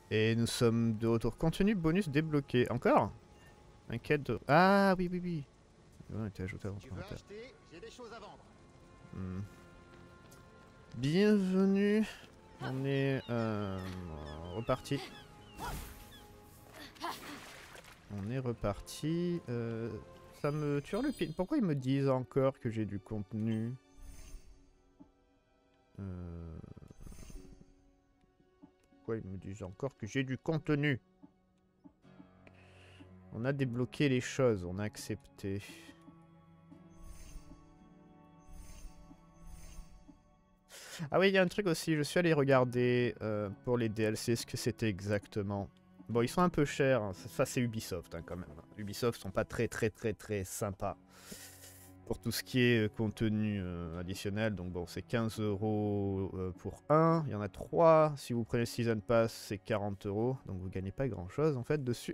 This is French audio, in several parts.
Et nous sommes de retour. Contenu bonus débloqué. Encore? Un quête de... Ah oui, oui, oui. On a été ajouté à votre Tu veux inventaire. acheter? J'ai des choses à vendre. Hmm. Bienvenue. On est reparti. On est reparti. Ça me turlupine. Pourquoi ils me disent encore que j'ai du contenu? Pourquoi ils me disent encore que j'ai du contenu? On a débloqué les choses, on a accepté. Ah oui, il y a un truc aussi, je suis allé regarder pour les DLC ce que c'était exactement. Bon, ils sont un peu chers, hein. Ça c'est Ubisoft hein, quand même. Ubisoft sont pas très sympas pour tout ce qui est contenu additionnel. Donc bon, c'est 15 € pour un, il y en a 3. Si vous prenez le Season Pass, c'est 40 €. Donc vous gagnez pas grand chose en fait dessus.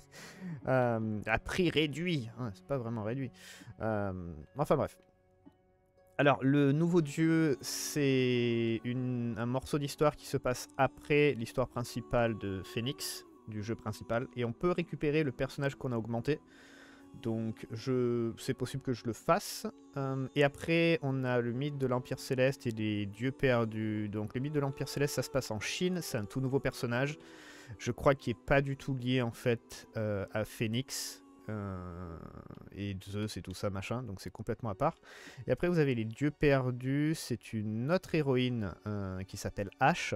À prix réduit, hein, c'est pas vraiment réduit. Enfin bref. Alors, le nouveau dieu, c'est un morceau d'histoire qui se passe après l'histoire principale de Phoenix, du jeu principal, et on peut récupérer le personnage qu'on a augmenté. Donc, c'est possible que je le fasse. Et après, on a le mythe de l'Empire Céleste et les dieux perdus. Donc, le mythe de l'Empire Céleste, ça se passe en Chine, c'est un tout nouveau personnage. Je crois qu'il n'est pas du tout lié, en fait, à Phoenix. Et Zeus et tout ça machin, donc c'est complètement à part. Et après vous avez les dieux perdus, c'est une autre héroïne qui s'appelle Ash.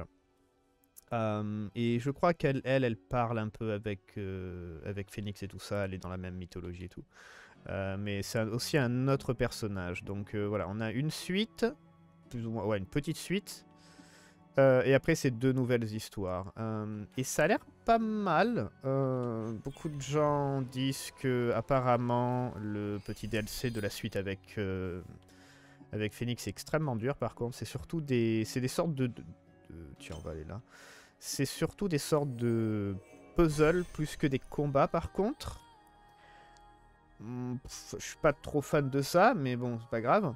Et je crois elle parle un peu avec Phoenix et tout ça, elle est dans la même mythologie et tout. Mais c'est aussi un autre personnage. Donc voilà, on a une suite, plus ou moins, ouais, une petite suite. Et après, c'est 2 nouvelles histoires. Et ça a l'air pas mal. Beaucoup de gens disent que apparemment le petit DLC de la suite avec Phoenix est extrêmement dur. Par contre, c'est surtout des sortes tiens, on va aller là. C'est surtout des sortes de puzzles plus que des combats. Par contre, je suis pas trop fan de ça, mais bon, c'est pas grave.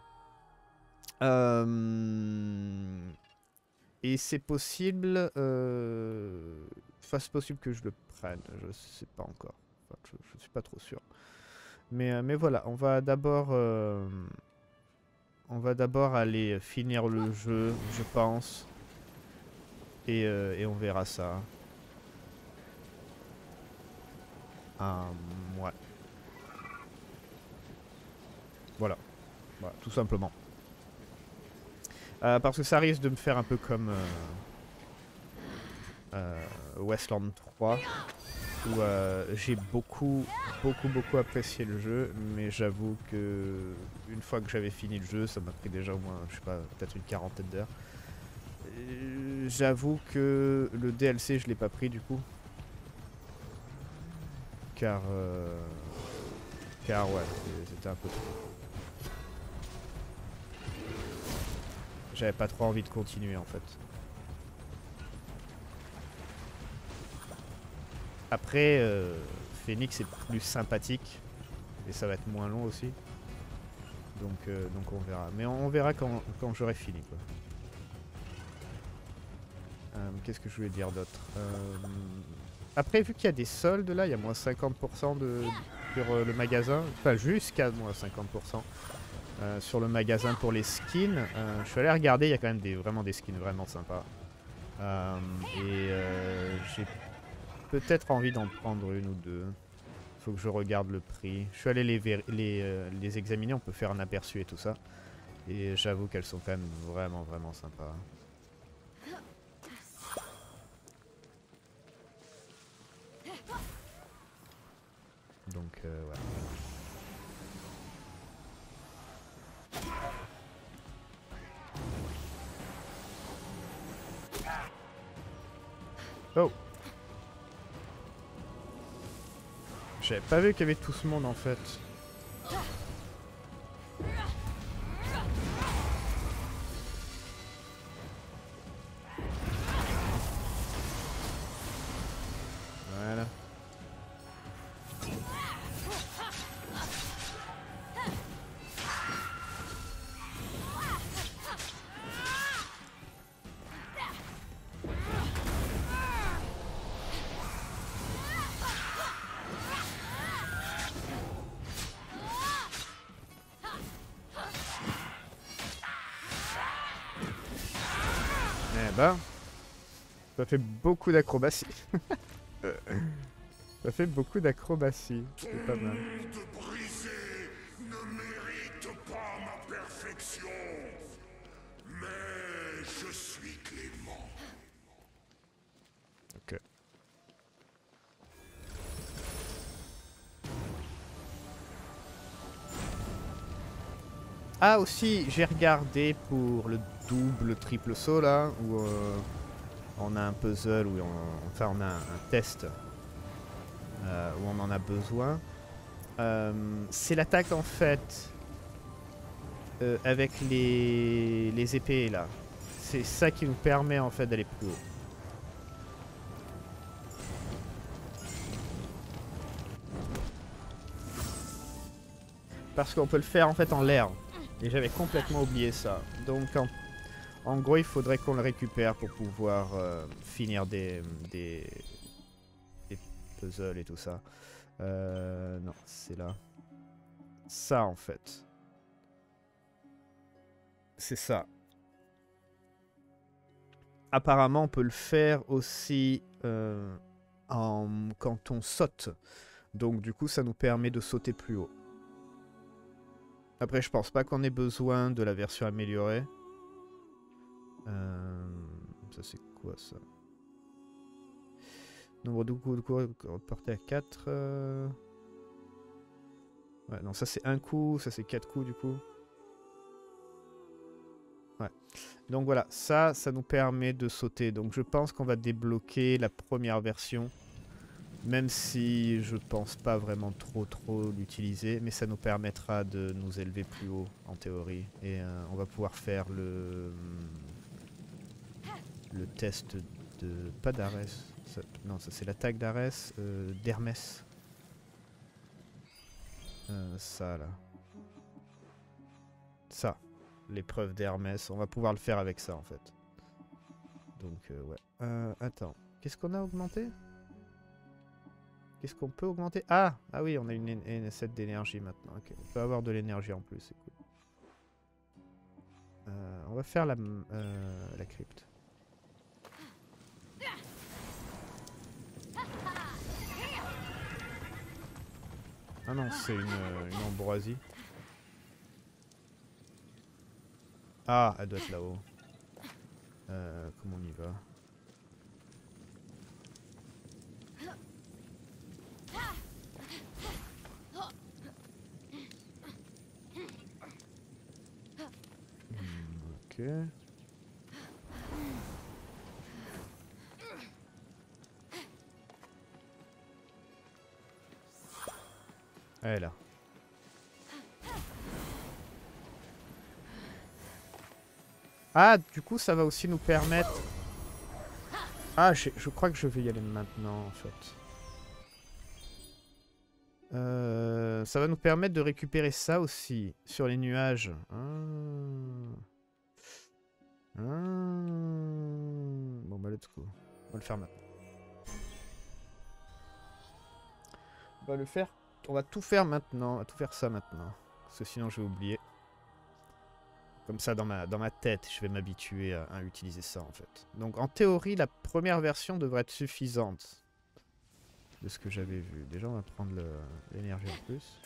Et c'est possible... Enfin, c'est possible que je le prenne. Je sais pas encore. Enfin, je suis pas trop sûr. Mais voilà, on va d'abord... on va d'abord aller finir le jeu, je pense. Et on verra ça. Ouais. Voilà. Voilà, tout simplement. Parce que ça risque de me faire un peu comme... Westland 3 où j'ai beaucoup apprécié le jeu, mais j'avoue que une fois que j'avais fini le jeu, ça m'a pris déjà au moins, je sais pas, peut-être une quarantaine d'heures. J'avoue que le DLC je l'ai pas pris du coup, car ouais, c'était un peu trop. J'avais pas trop envie de continuer en fait. Après, Phoenix est plus sympathique et ça va être moins long aussi. Donc on verra. Mais on verra quand j'aurai fini quoi. Qu'est-ce que je voulais dire d'autre? Après, vu qu'il y a des soldes là, il y a moins 50% sur le magasin. Enfin, jusqu'à moins 50% sur le magasin pour les skins. Je suis allé regarder, il y a quand même vraiment des skins vraiment sympas. J'ai peut-être envie d'en prendre une ou deux. Faut que je regarde le prix. Je suis allé les examiner, on peut faire un aperçu et tout ça. Et j'avoue qu'elles sont quand même vraiment sympas. Donc ouais. Oh! J'avais pas vu qu'il y avait tout ce monde en fait. Voilà. bah. Ça fait beaucoup d'acrobatie. Ça fait beaucoup d'acrobatie. C'est pas mal. De briser ne mérite pas ma perfection, mais je suis clément. Ok. Ah aussi, j'ai regardé pour le double, triple saut là, où on a un puzzle, où enfin on a un test où on en a besoin. C'est l'attaque en fait avec les épées là. C'est ça qui nous permet en fait d'aller plus haut. Parce qu'on peut le faire en fait en l'air. Et j'avais complètement oublié ça. Donc en gros il faudrait qu'on le récupère pour pouvoir finir des puzzles et tout ça. Non, c'est là. Ça en fait. C'est ça. Apparemment on peut le faire aussi quand on saute. Donc du coup ça nous permet de sauter plus haut. Après je pense pas qu'on ait besoin de la version améliorée. Ça c'est quoi ça? Nombre de coups de cours reporté à 4. Ouais, non, ça c'est un coup, ça c'est 4 coups du coup. Ouais. Donc voilà, ça nous permet de sauter. Donc je pense qu'on va débloquer la première version. Même si je pense pas vraiment trop l'utiliser. Mais ça nous permettra de nous élever plus haut en théorie. Et on va pouvoir faire le test de... Pas d'Arès. Non, ça c'est l'attaque d'Arès. D'Hermès. Ça là. Ça. L'épreuve d'Hermès. On va pouvoir le faire avec ça en fait. Donc ouais. Attends. Qu'est-ce qu'on a augmenté? Qu'est-ce qu'on peut augmenter? Ah oui, on a une set d'énergie maintenant. Ok. On peut avoir de l'énergie en plus, c'est cool. On va faire la crypte. Ah non, c'est une ambroisie. Ah, elle doit être là-haut. Comment on y va? Ok. Elle est là. Ah, du coup, ça va aussi nous permettre... Ah, je crois que je vais y aller maintenant, en fait. Ça va nous permettre de récupérer ça aussi, sur les nuages. Bon, bah, let's go. On va le faire maintenant. On va le faire... On va tout faire maintenant. On va tout faire ça maintenant. Parce que sinon, je vais oublier. Comme ça, dans ma tête, je vais m'habituer à utiliser ça, en fait. Donc, en théorie, la première version devrait être suffisante. De ce que j'avais vu. Déjà, on va prendre l'énergie en plus.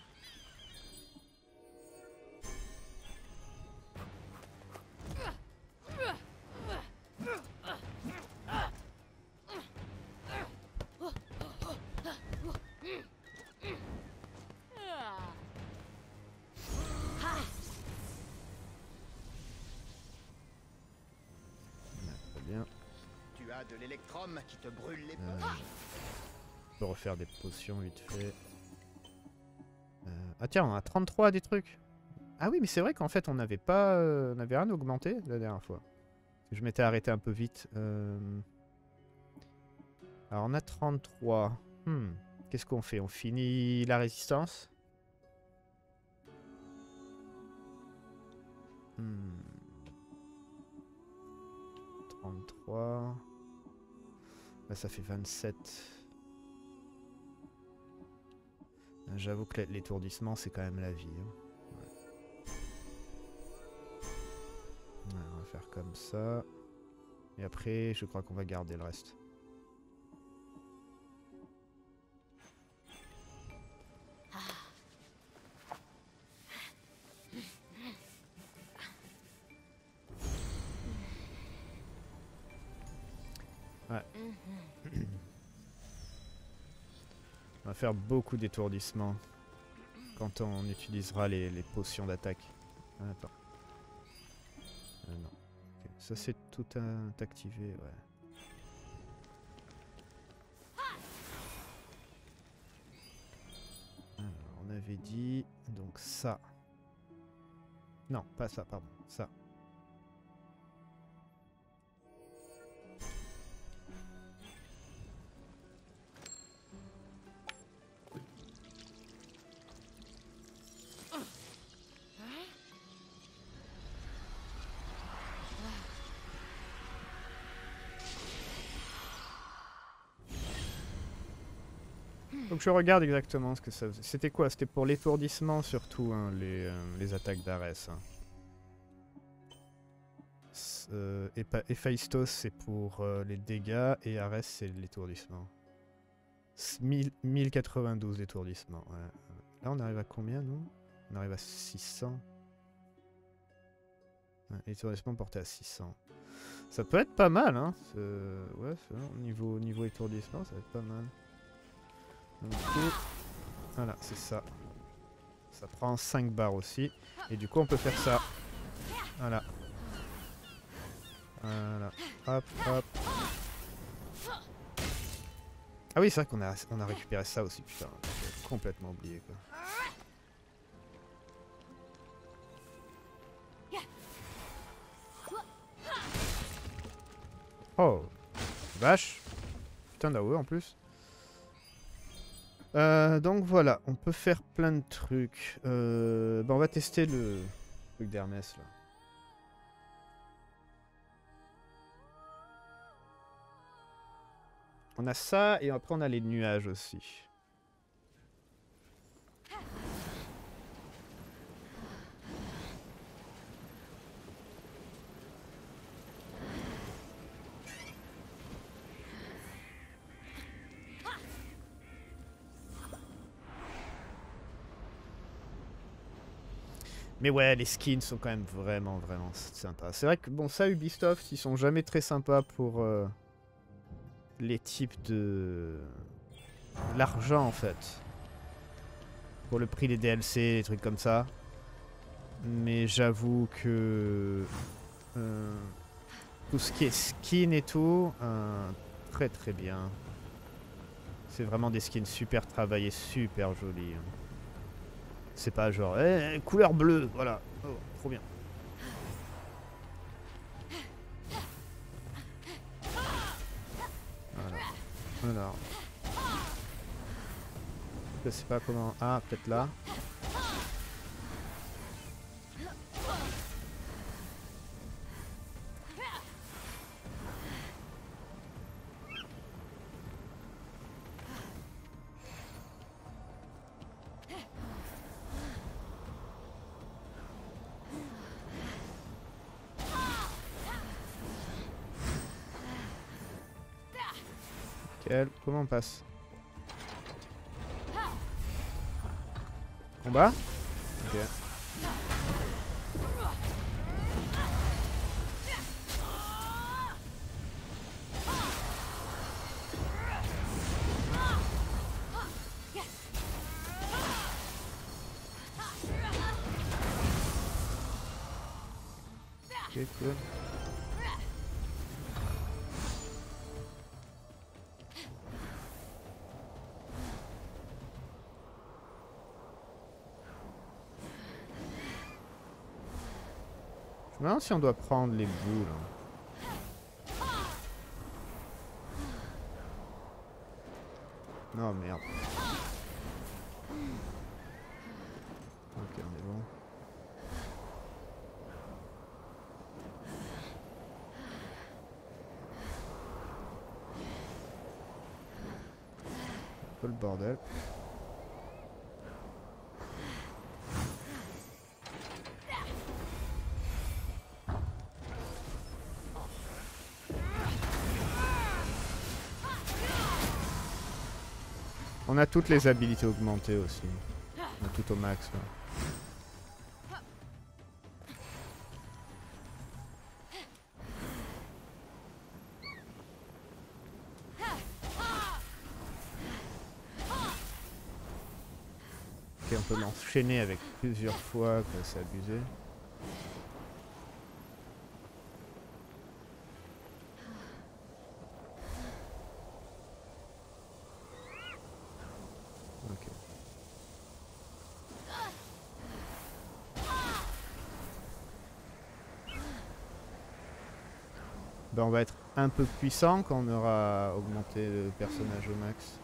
Très bien. Tu as de l'électrum qui te brûle les poches. Je peux refaire des potions vite fait. Ah tiens, on a 33 des trucs. Ah oui, mais c'est vrai qu'en fait, on n'avait pas... on n'avait rien augmenté la dernière fois. Je m'étais arrêté un peu vite. Alors, on a 33. Qu'est-ce qu'on fait? On finit la résistance? 33. Là, ça fait 27. J'avoue que l'étourdissement, c'est quand même la vie. Hein. Ouais. Ouais, on va faire comme ça. Et après, je crois qu'on va garder le reste. Ouais. On va faire beaucoup d'étourdissements quand on utilisera les potions d'attaque. Ah, attends. Non. Ok. Ça c'est tout activé, ouais. Alors, on avait dit donc ça. Non, pas ça, pardon. Ça. Donc je regarde exactement ce que ça faisait. C'était quoi? C'était pour l'étourdissement surtout, hein, les attaques d'Ares. Hein. Héphaïstos c'est pour les dégâts et Ares c'est l'étourdissement. 1092 d'étourdissement. Ouais. Là on arrive à combien nous? On arrive à 600. Ouais, l'étourdissement porté à 600. Ça peut être pas mal, hein. Ouais, niveau étourdissement, ça va être pas mal. Donc, du coup, voilà, c'est ça. Ça prend 5 barres aussi. Et du coup, on peut faire ça. Voilà. Voilà. Hop, hop. Ah oui, c'est vrai qu'on a récupéré ça aussi, putain. J'ai complètement oublié, quoi. Oh, vache. Putain d'AOE en plus. Donc voilà, on peut faire plein de trucs. Bah on va tester le truc d'Hermès là. On a ça et après on a les nuages aussi. Mais ouais, les skins sont quand même vraiment sympas. C'est vrai que bon, ça Ubisoft, ils sont jamais très sympas pour les types de l'argent en fait. Pour le prix des DLC, des trucs comme ça. Mais j'avoue que tout ce qui est skin et tout, très bien. C'est vraiment des skins super travaillés, super jolis. C'est pas genre, couleur bleue, voilà. Oh, trop bien. Voilà. Alors. Je sais pas comment. Ah, peut-être là. Comment on passe? Combat? Ok. Ok, cool. Je me demande si on doit prendre les boules. Non, merde. Ok, on est bon. Un peu le bordel. On a toutes les habilités augmentées aussi. On a tout au max. Là. Ok, on peut l'enchaîner avec plusieurs fois, quoi, c'est abusé. Ok. Ben, on va être un peu puissant quand on aura augmenté le personnage au max.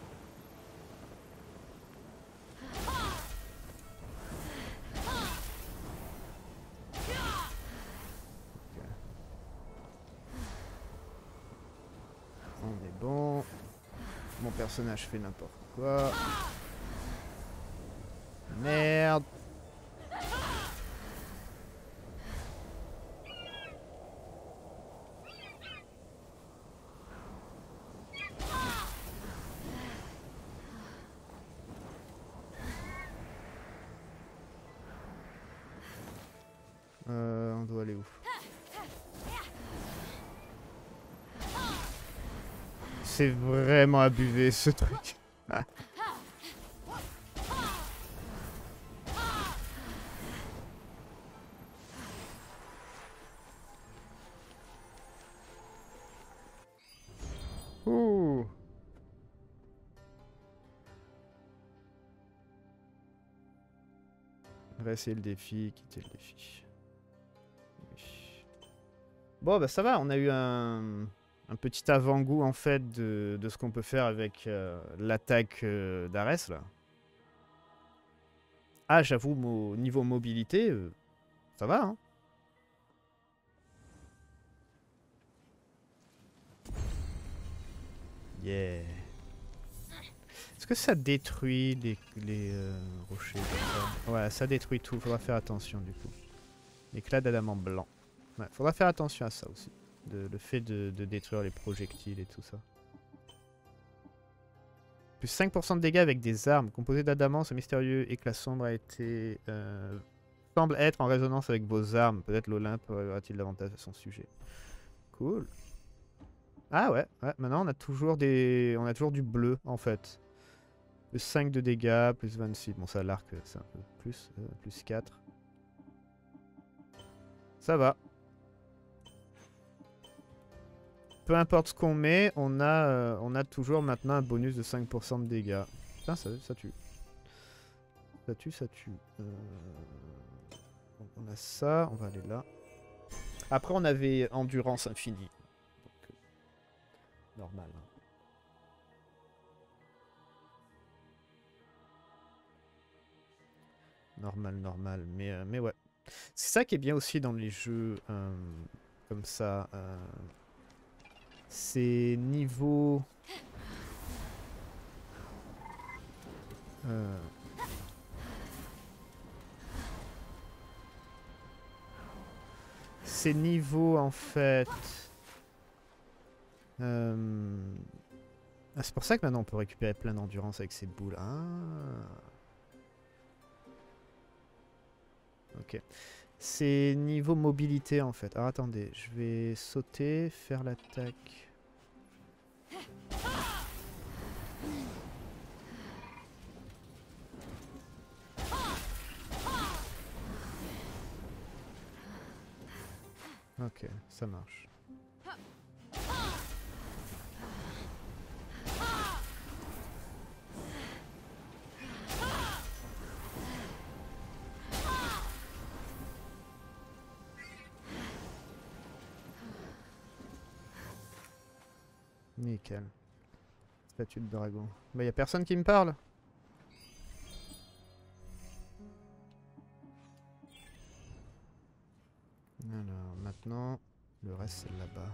On est bon. Mon personnage fait n'importe quoi. Merde. On doit aller où? C'est vraiment abusé ce truc. Ouh. On va essayer le défi, quitter le défi. Oui. Bon bah ça va, on a eu un petit avant-goût en fait de ce qu'on peut faire avec l'attaque d'Ares là. Ah j'avoue, niveau mobilité, ça va hein. Yeah. Est-ce que ça détruit les rochers comme ça? Ouais, ça détruit tout, faudra faire attention du coup. L'éclat d'adamant blanc. Ouais, faudra faire attention à ça aussi. Le fait de détruire les projectiles et tout ça. Plus 5% de dégâts avec des armes composées d'adamant, ce mystérieux éclat sombre a été... semble être en résonance avec vos armes. Peut-être l'Olympe aura-t-il davantage à son sujet. Cool. Ah ouais, ouais, maintenant on a toujours du bleu en fait. Plus 5 de dégâts, plus 26. Bon ça l'arc c'est un peu plus, plus 4. Ça va. Peu importe ce qu'on met, on a toujours maintenant un bonus de 5% de dégâts. Putain, ça tue. Ça tue, ça tue. Donc on a ça, on va aller là. Après, on avait endurance infinie. Donc, normal. Hein. Normal. Mais ouais. C'est ça qui est bien aussi dans les jeux comme ça. C'est niveau... C'est niveau en fait... Ah, c'est pour ça que maintenant on peut récupérer plein d'endurance avec ces boules. Ah. Ok. C'est niveau mobilité en fait. Alors attendez, je vais sauter, faire l'attaque. Ok, ça marche. Nickel. Statue de dragon. Bah y a personne qui me parle. Alors maintenant, le reste c'est là-bas.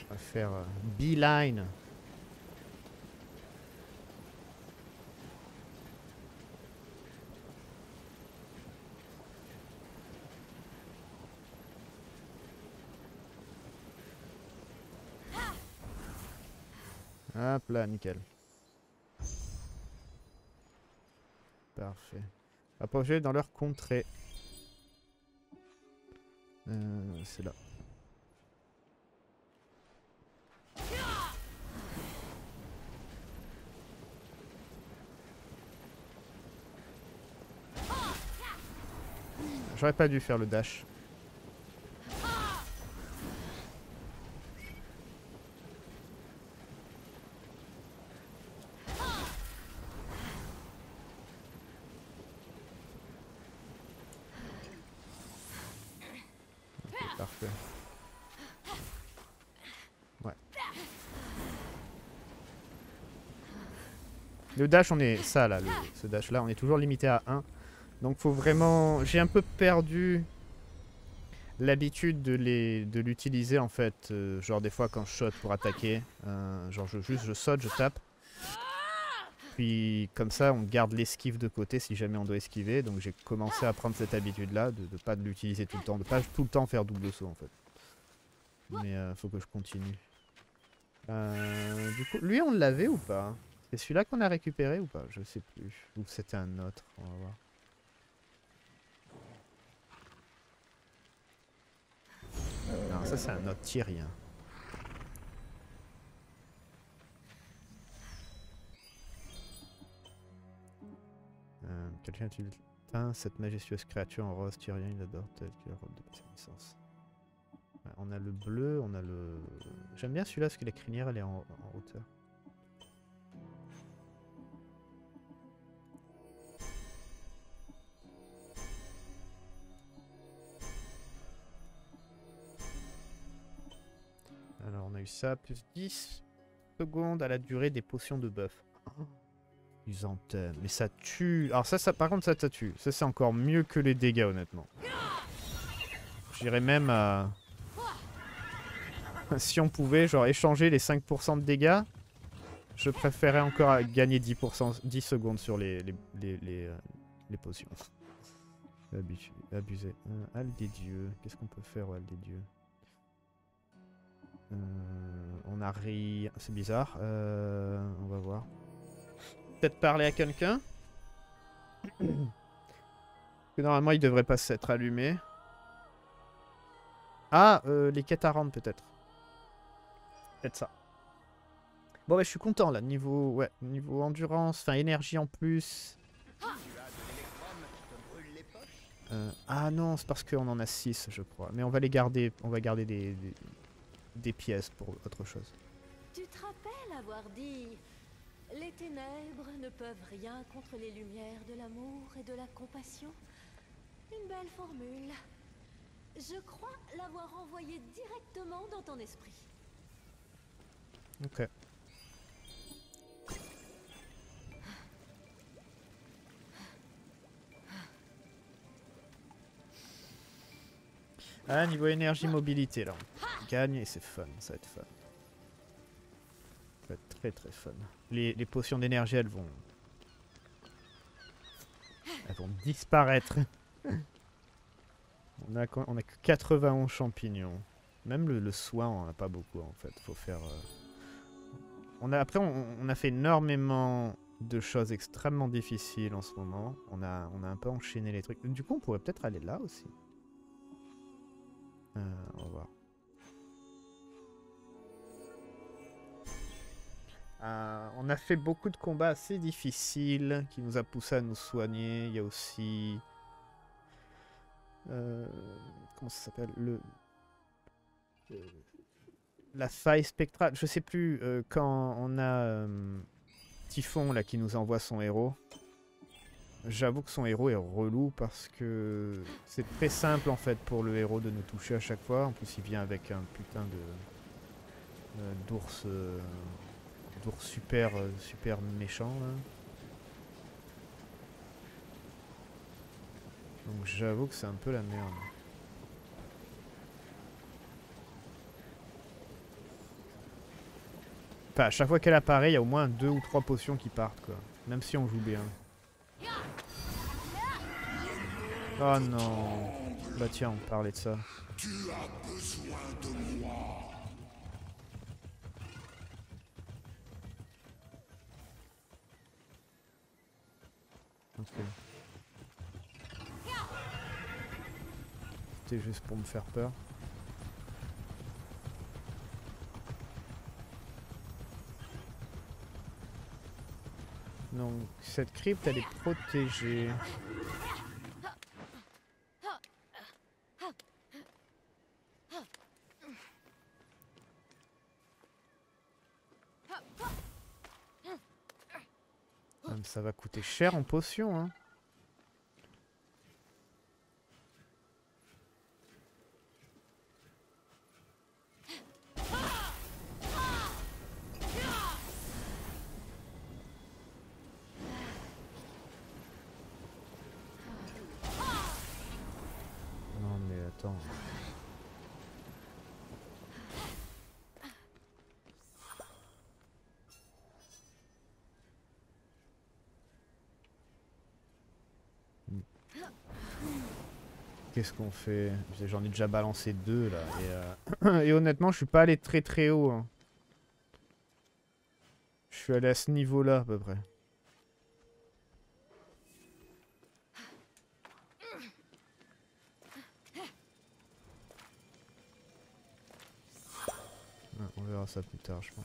On va faire beeline. Hop là, nickel. Parfait. Approcher dans leur contrée. C'est là. J'aurais pas dû faire le dash. Ok, parfait. Ouais. Le dash, on est... Ça, là, ce dash-là, on est toujours limité à 1. Donc, faut vraiment... J'ai un peu perdu l'habitude de l'utiliser, en fait. Genre, des fois, quand je saute pour attaquer, genre, je saute, je tape. Puis, comme ça, on garde l'esquive de côté si jamais on doit esquiver. Donc, j'ai commencé à prendre cette habitude-là, de ne pas l'utiliser tout le temps. De pas tout le temps faire double saut, en fait. Mais faut que je continue. Du coup, lui, on l'avait ou pas? C'est celui-là qu'on a récupéré ou pas? Je sais plus. Ou c'était un autre, on va voir. Non, ça c'est un autre Tyrien. Quelqu'un utilise cette majestueuse créature en rose Tyrien, il adore telle que la robe de sa naissance. Ouais, on a le bleu, on a le... J'aime bien celui-là parce que la crinière elle est en hauteur. Alors on a eu ça, plus 10 secondes à la durée des potions de buff. Chrysanthème, mais ça tue. Alors ça par contre ça tue. Ça c'est encore mieux que les dégâts honnêtement. J'irais même à... Si on pouvait genre échanger les 5% de dégâts, je préférerais encore gagner 10%, 10 secondes sur les potions. Abusé. Halle des dieux. Qu'est-ce qu'on peut faire au Halle des dieux? On a ri... C'est bizarre. On va voir. Peut-être parler à quelqu'un. Normalement, il devrait pas s'être allumé. Ah, les quêtes à rendre peut-être. Peut-être ça. Bon, bah, je suis content là. Niveau, ouais, niveau endurance, enfin énergie en plus. Ah non, c'est parce qu'on en a 6, je crois. Mais on va les garder. On va garder des pièces pour autre chose. Tu te rappelles avoir dit « Les ténèbres ne peuvent rien contre les lumières de l'amour et de la compassion ». Une belle formule. Je crois l'avoir envoyée directement dans ton esprit. Ok. Ah, niveau énergie mobilité là. On gagne et c'est fun, ça va être fun. Ça va être très très fun. Les potions d'énergie elles vont disparaître. On a que 91 champignons. Même le soin on a pas beaucoup en fait. Faut faire... Après on a fait énormément de choses extrêmement difficiles en ce moment. On a un peu enchaîné les trucs. Du coup on pourrait peut-être aller là aussi. On va voir. On a fait beaucoup de combats assez difficiles qui nous a poussé à nous soigner. Il y a aussi... comment ça s'appelle la faille spectrale. Je sais plus quand on a Typhon là qui nous envoie son héros. J'avoue que son héros est relou parce que c'est très simple en fait pour le héros de nous toucher à chaque fois. En plus il vient avec un putain de d'ours super méchant là. Donc j'avoue que c'est un peu la merde. Enfin, à chaque fois qu'elle apparaît, il y a au moins 2 ou 3 potions qui partent, quoi. Même si on joue bien. Oh non. Bah tiens, on parlait de ça. Tu as besoin de moi. Ok. C'était juste pour me faire peur. Donc cette crypte elle est protégée. Ça va coûter cher en potions, hein. Non mais attends. Qu'est-ce qu'on fait? J'en ai déjà balancé 2 là. Et honnêtement, je suis pas allé très très haut, hein. Je suis allé à ce niveau-là à peu près. Ouais, on verra ça plus tard, je pense.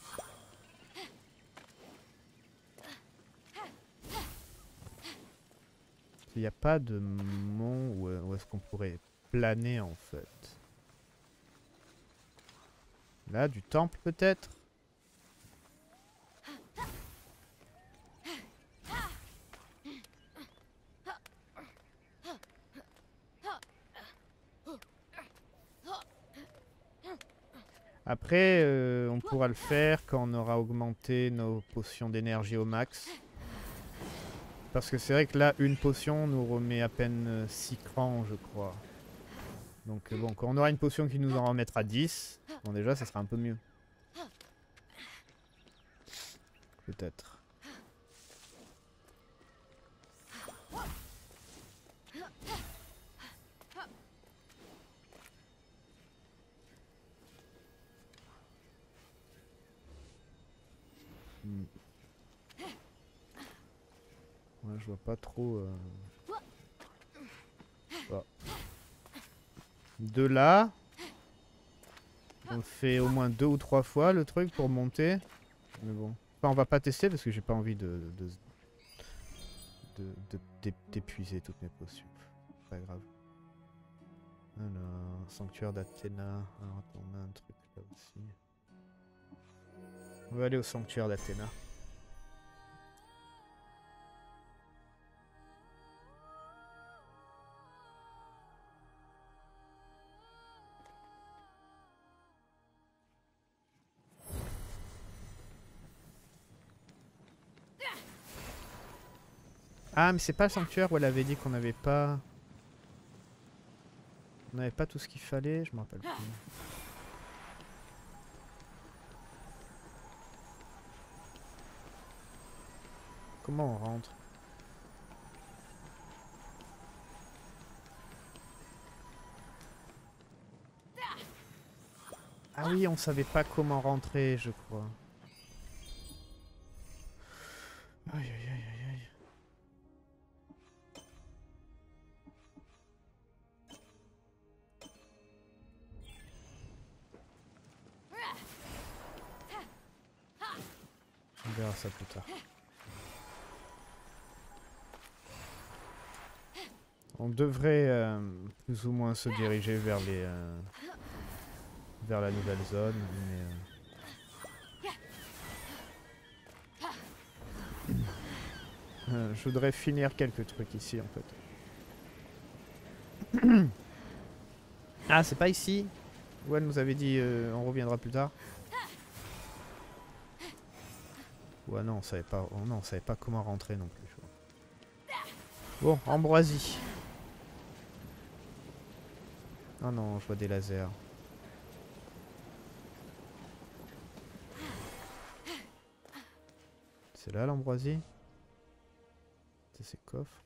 Il n'y a pas de mont où est-ce qu'on pourrait planer en fait. Là, du temple peut-être? Après, on pourra le faire quand on aura augmenté nos potions d'énergie au max. Parce que c'est vrai que là, une potion nous remet à peine 6 crans, je crois. Donc bon, quand on aura une potion qui nous en remettra 10, bon déjà, ça sera un peu mieux. Peut-être. Ouais, je vois pas trop... Oh. De là... On le fait au moins 2 ou 3 fois le truc pour monter. Mais bon. Enfin, on va pas tester parce que j'ai pas envie d'épuiser toutes mes potions. Pas grave. Alors, sanctuaire d'Athéna. Alors attends, on a un truc là aussi. On va aller au sanctuaire d'Athéna. Ah, mais c'est pas le sanctuaire où elle avait dit qu'on n'avait pas... On n'avait pas tout ce qu'il fallait, je me rappelle plus. Comment on rentre? Ah oui, on savait pas comment rentrer, je crois. Aïe aïe aïe aïe aïe. On verra ça plus tard. On devrait plus ou moins se diriger vers les vers la nouvelle zone, mais je voudrais finir quelques trucs ici en fait. Ah, c'est pas ici où elle nous avait dit on reviendra plus tard. Ouais, non, on savait pas. Oh, non, on savait pas comment rentrer non plus. Bon, Ambroisie. Oh non, je vois des lasers. C'est là l'ambroisie? Ça c'est coffre.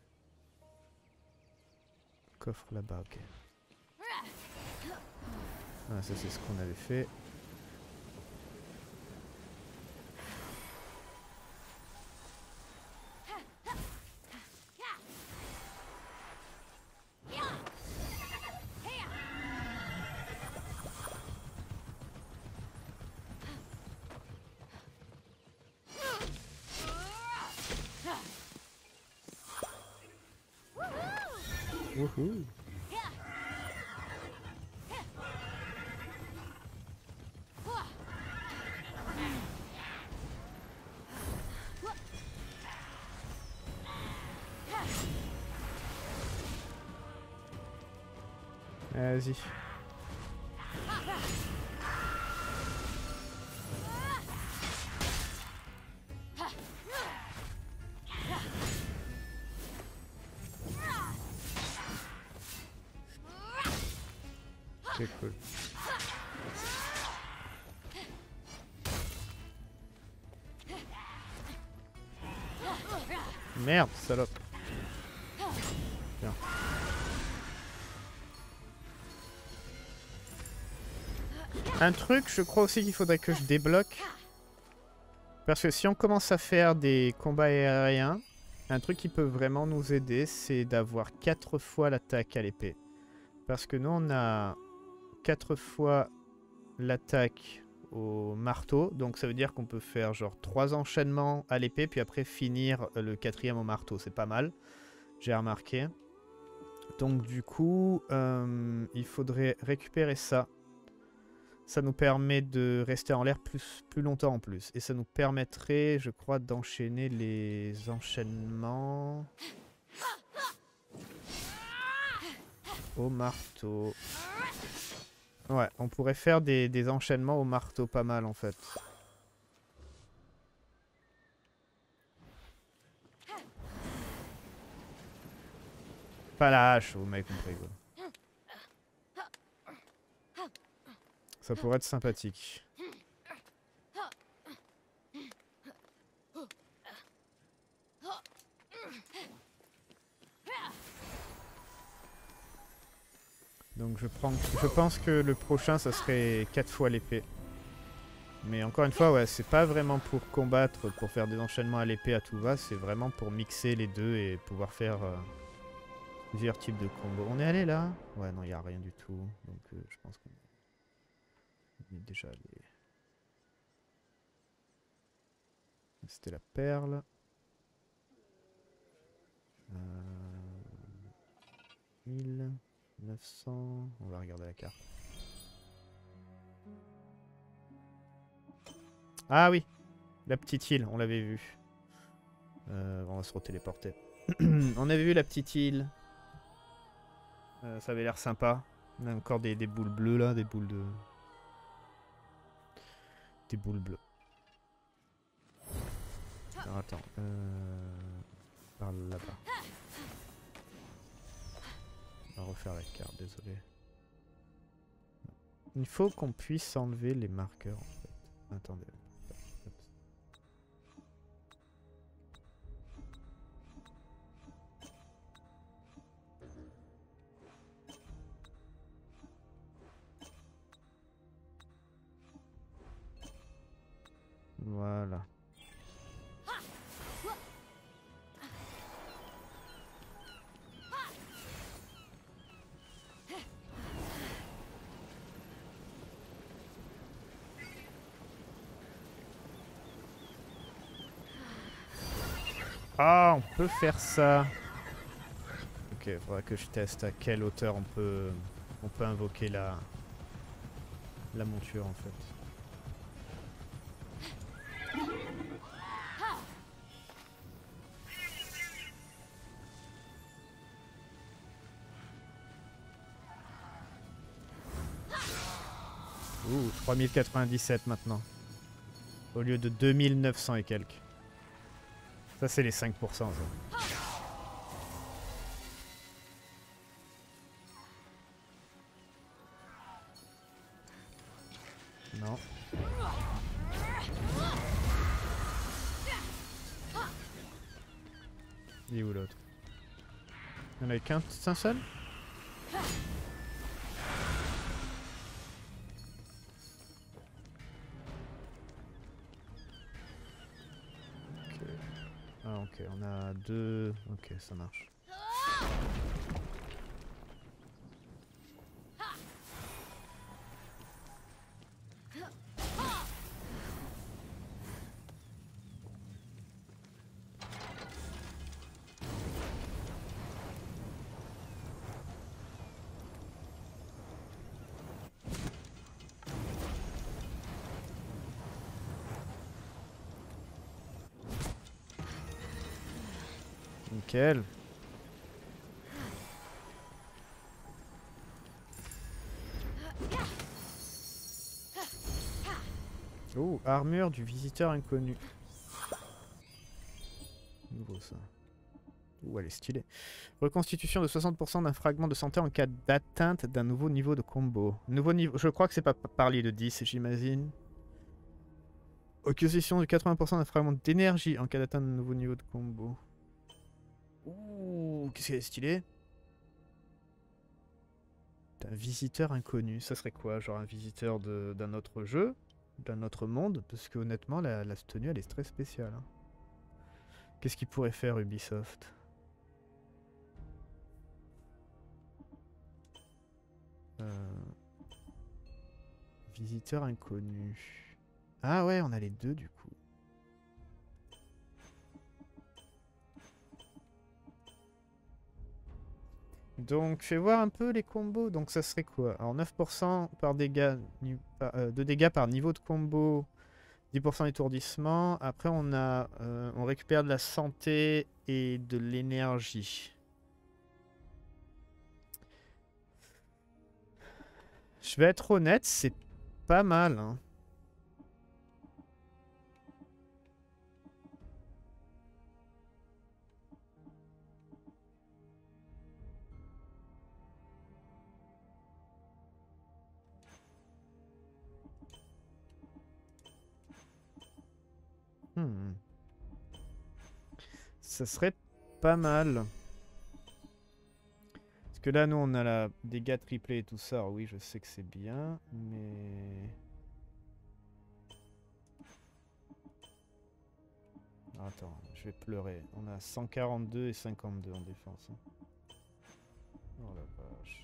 Coffre là-bas, ok. Ah, ça c'est ce qu'on avait fait. Wouhou. Vas-y. C'est cool. Merde, salope. Bien. Un truc, je crois aussi qu'il faudrait que je débloque. Parce que si on commence à faire des combats aériens, un truc qui peut vraiment nous aider, c'est d'avoir 4 fois l'attaque à l'épée. Parce que nous, on a 4 fois l'attaque au marteau. Donc ça veut dire qu'on peut faire genre 3 enchaînements à l'épée, puis après finir le 4e au marteau. C'est pas mal, j'ai remarqué. Donc du coup, il faudrait récupérer ça. Ça nous permet de rester en l'air plus longtemps en plus. Et ça nous permettrait, je crois, d'enchaîner les enchaînements au marteau. Ouais, on pourrait faire des enchaînements au marteau pas mal en fait. Pas la hache, vous m'avez compris quoi. Ça pourrait être sympathique. Donc je pense que le prochain ça serait 4 fois l'épée. Mais encore une fois, ouais, c'est pas vraiment pour combattre, pour faire des enchaînements à l'épée à tout va, c'est vraiment pour mixer les deux et pouvoir faire plusieurs types de combos. On est allé là? Ouais, non, il n'y a rien du tout. Donc je pense qu'on est déjà allé. C'était la perle. 1900. On va regarder la carte. Ah oui, la petite île, on l'avait vue. On va se retéléporter. On avait vu la petite île. Ça avait l'air sympa. On a encore des boules bleues là, des boules de... Des boules bleues. Alors attends. Par là-bas. On va refaire la carte, désolé. Il faut qu'on puisse enlever les marqueurs en fait. Attendez. Voilà. Ah, on peut faire ça. Ok, il faudra que je teste à quelle hauteur on peut invoquer la monture en fait. Ouh, 3097 maintenant. Au lieu de 2900 et quelques. Ça, c'est les 5%. Ça. Non. Il est où l'autre? Il y en avait qu'un seul? Ok. Ah ok, on a deux... Ok, ça marche. Nickel. Oh, armure du visiteur inconnu. Nouveau ça. Ouh, elle est stylée. Reconstitution de 60% d'un fragment de santé en cas d'atteinte d'un nouveau niveau de combo. Nouveau niveau. Je crois que c'est pas par de 10, j'imagine. Acquisition de 80% d'un fragment d'énergie en cas d'atteinte d'un nouveau niveau de combo. Ouh, qu'est-ce qu'elle est stylée. Un visiteur inconnu. Ça serait quoi? Genre un visiteur d'un autre jeu? D'un autre monde? Parce que honnêtement, la tenue, elle est très spéciale. Hein. Qu'est-ce qu'il pourrait faire Ubisoft? Visiteur inconnu. Ah ouais, on a les deux du coup. Donc, fais voir un peu les combos. Donc, ça serait quoi? Alors, 9% par dégâts, de dégâts par niveau de combo, 10% étourdissement. Après, on récupère de la santé et de l'énergie. Je vais être honnête, c'est pas mal. Hein. Ça serait pas mal. Parce que là, nous, on a la dégâts triplés et tout ça. Alors oui, je sais que c'est bien, mais... Attends, je vais pleurer. On a 142 et 52 en défense. Hein. Oh la vache.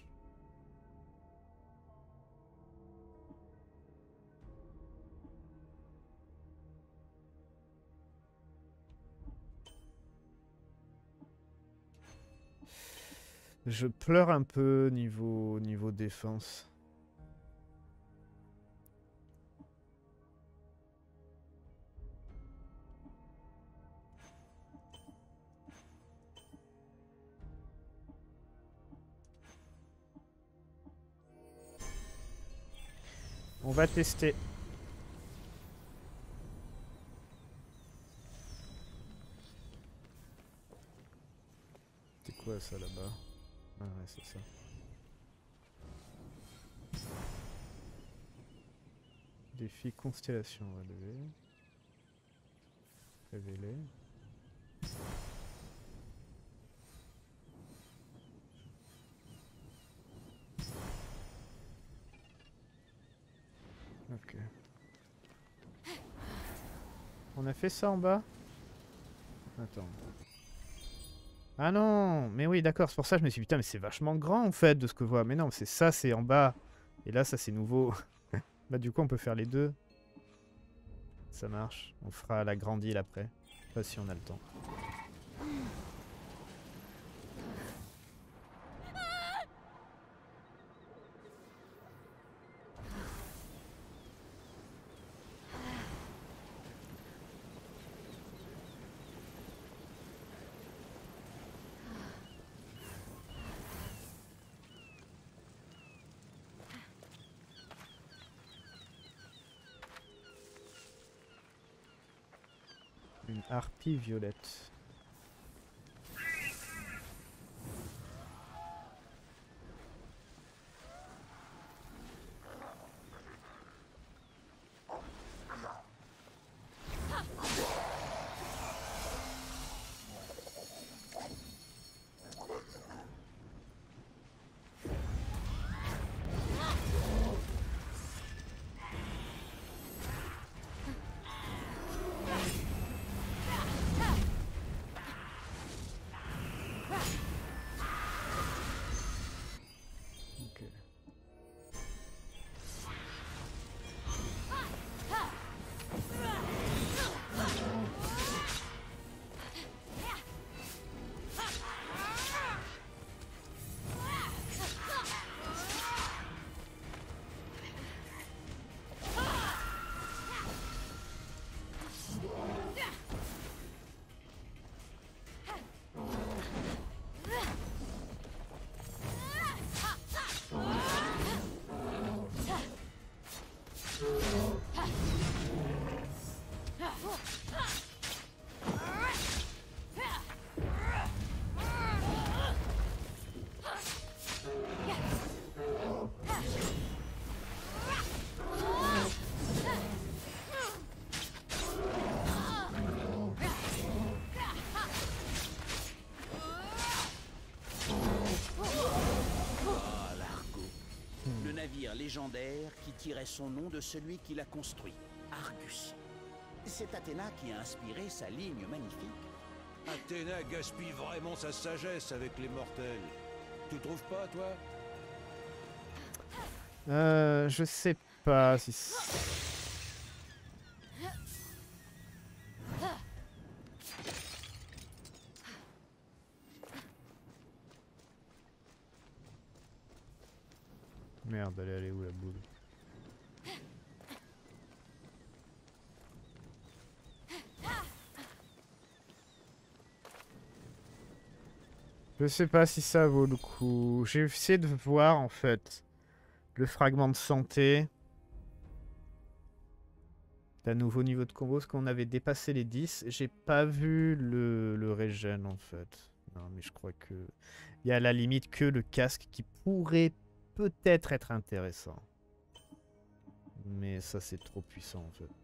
Je pleure un peu niveau défense. On va tester. C'est quoi ça là-bas? Ah ouais, c'est ça. Défi constellation relevé. Révélé. Ok. On a fait ça en bas? Attends. Ah non! Mais oui, d'accord, c'est pour ça que je me suis dit, putain, mais c'est vachement grand en fait de ce que je vois. Mais non, c'est ça, c'est en bas. Et là, ça, c'est nouveau. Bah, du coup, on peut faire les deux. Ça marche. On fera la grande île après. Pas si on a le temps. Une harpie violette. Le navire légendaire qui tirait son nom de celui qui l'a construit, Argus. C'est Athéna qui a inspiré sa ligne magnifique. Athéna gaspille vraiment sa sagesse avec les mortels. Tu trouves pas, toi? Je sais pas si... Merde, elle est où la boule? Je sais pas si ça vaut le coup. J'ai essayé de voir en fait le fragment de santé. Un nouveau niveau de combo, parce qu'on avait dépassé les 10. J'ai pas vu le régène en fait. Non mais je crois que... Il y a à la limite que le casque qui pourrait peut-être être intéressant. Mais ça c'est trop puissant en fait.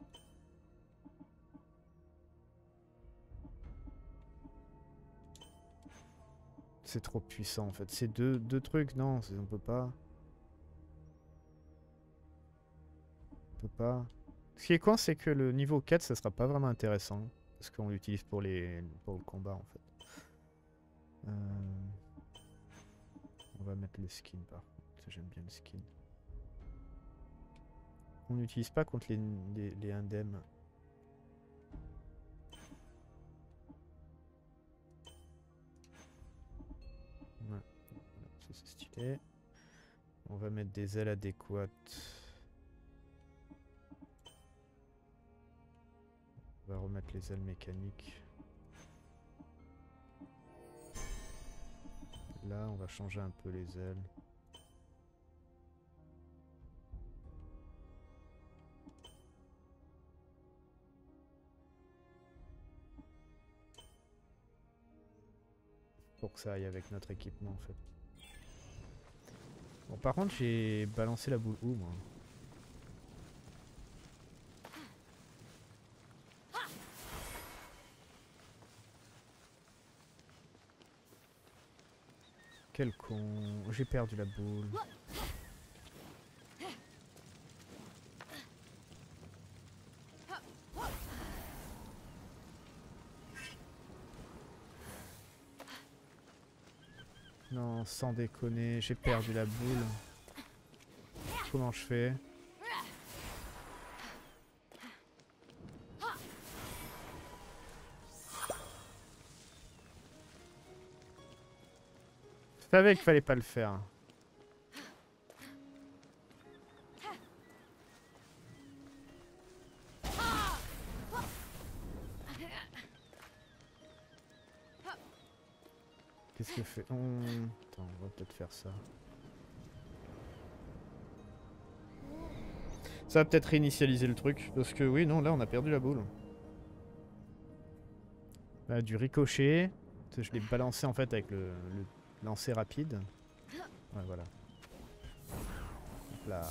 C'est trop puissant en fait. C'est deux trucs, non, on peut pas. On peut pas. Ce qui est con, c'est que le niveau 4, ça sera pas vraiment intéressant. Parce qu'on l'utilise pour le combat en fait. On va mettre le skin par contre. J'aime bien le skin. On n'utilise pas contre les indemnes. Ouais. Ça c'est stylé. On va mettre des ailes adéquates. On va remettre les ailes mécaniques. Là, on va changer un peu les ailes. Pour que ça aille avec notre équipement en fait. Bon, par contre, j'ai balancé la boule où, moi? Quel con. J'ai perdu la boule. Non, sans déconner, j'ai perdu la boule. Comment je fais? Je savais qu'il fallait pas le faire. Qu'est-ce que fait? Attends, on va peut-être faire ça. Ça va peut-être réinitialiser le truc. Parce que oui, non, là on a perdu la boule. Là, du ricochet. Je l'ai balancé en fait avec le lancer rapide. Ouais, voilà. Hop là.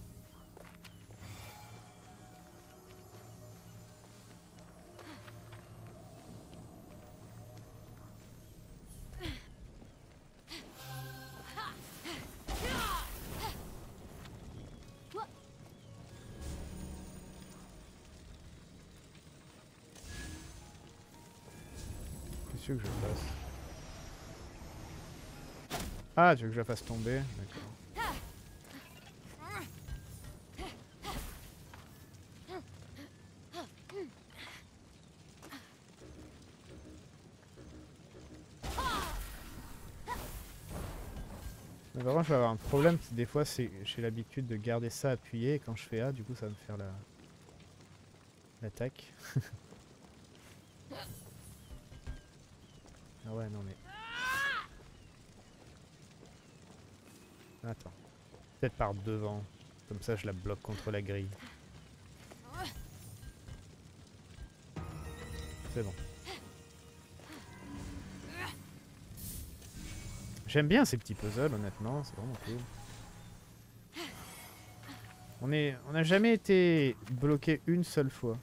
Qu'est-ce que je fasse? Ah, tu veux que je la fasse tomber? D'accord. Mais par contre, je vais avoir un problème, des fois j'ai l'habitude de garder ça appuyé et quand je fais A, du coup ça va me faire l'attaque. Ah ouais, non mais... Attends. Peut-être par devant. Comme ça, je la bloque contre la grille. C'est bon. J'aime bien ces petits puzzles, honnêtement, c'est vraiment cool. On n'a jamais été bloqué une seule fois.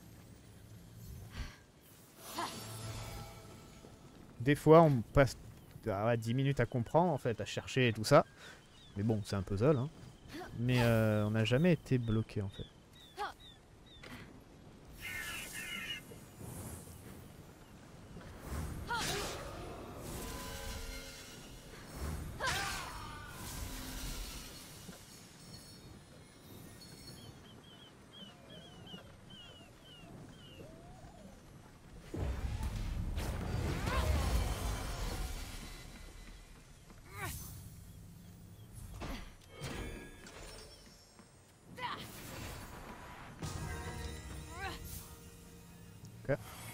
Des fois, on passe 10 minutes à comprendre, en fait, à chercher et tout ça. Mais bon, c'est un puzzle, hein. Mais on n'a jamais été bloqué, en fait. Ok.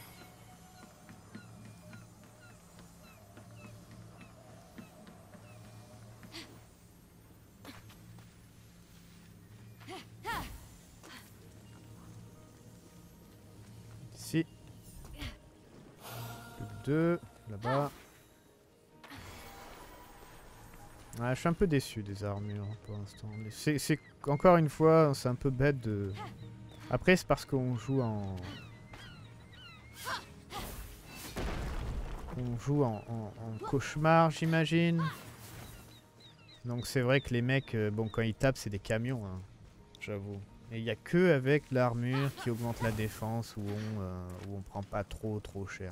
Ici. Plus que 2. Là-bas. Ouais, je suis un peu déçu des armures pour l'instant. C'est encore une fois, c'est un peu bête de... Après, c'est parce qu'on joue en... On joue en cauchemar, j'imagine. Donc c'est vrai que les mecs, bon, quand ils tapent, c'est des camions, hein, j'avoue. Et il n'y a que avec l'armure qui augmente la défense où on prend pas trop cher.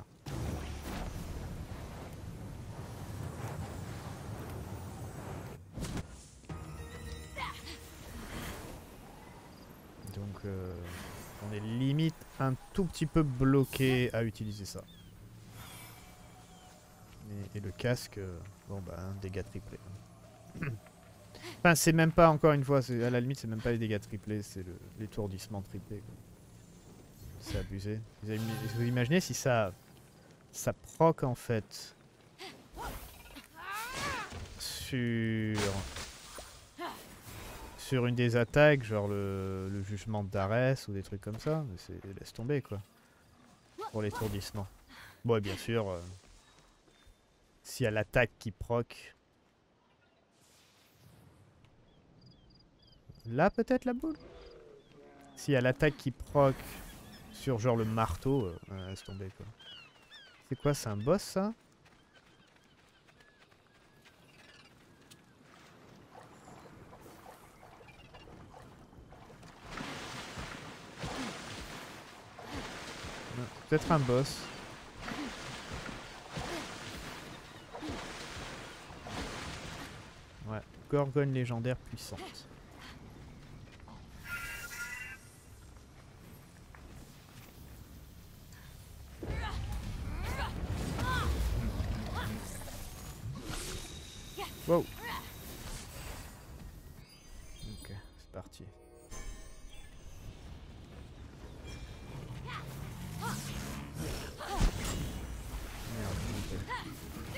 Donc on est limite un tout petit peu bloqué à utiliser ça. Et le casque, bon bah, dégâts triplés. Enfin, c'est même pas, encore une fois, à la limite, c'est même pas les dégâts triplés, c'est l'étourdissement triplé. C'est abusé. Vous imaginez si ça proc en fait sur une des attaques, genre le jugement d'Arès ou des trucs comme ça, laisse tomber quoi. Pour l'étourdissement. Bon, et bien sûr, s'il y a l'attaque qui proc. Là, peut-être la boule. S'il y a l'attaque qui proc sur genre le marteau, laisse tomber quoi. C'est quoi, c'est un boss ça? Peut-être un boss. Ouais, gorgone légendaire puissante. Wow. Ok, c'est parti. Merde, ok.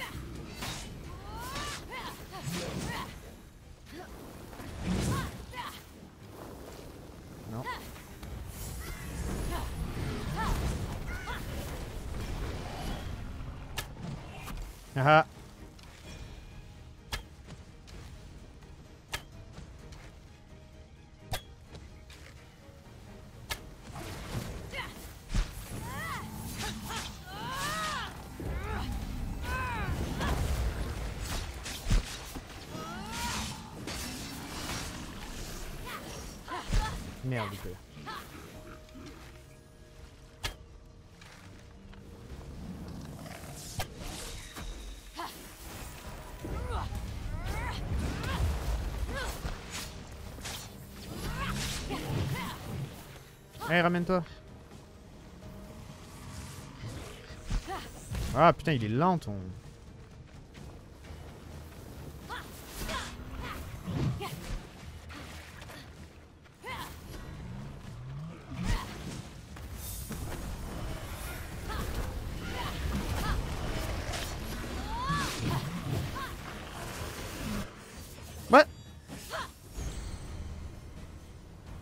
Non. Ah. Merde, ok. Allez, ramène-toi. Ah putain, il est lent ton...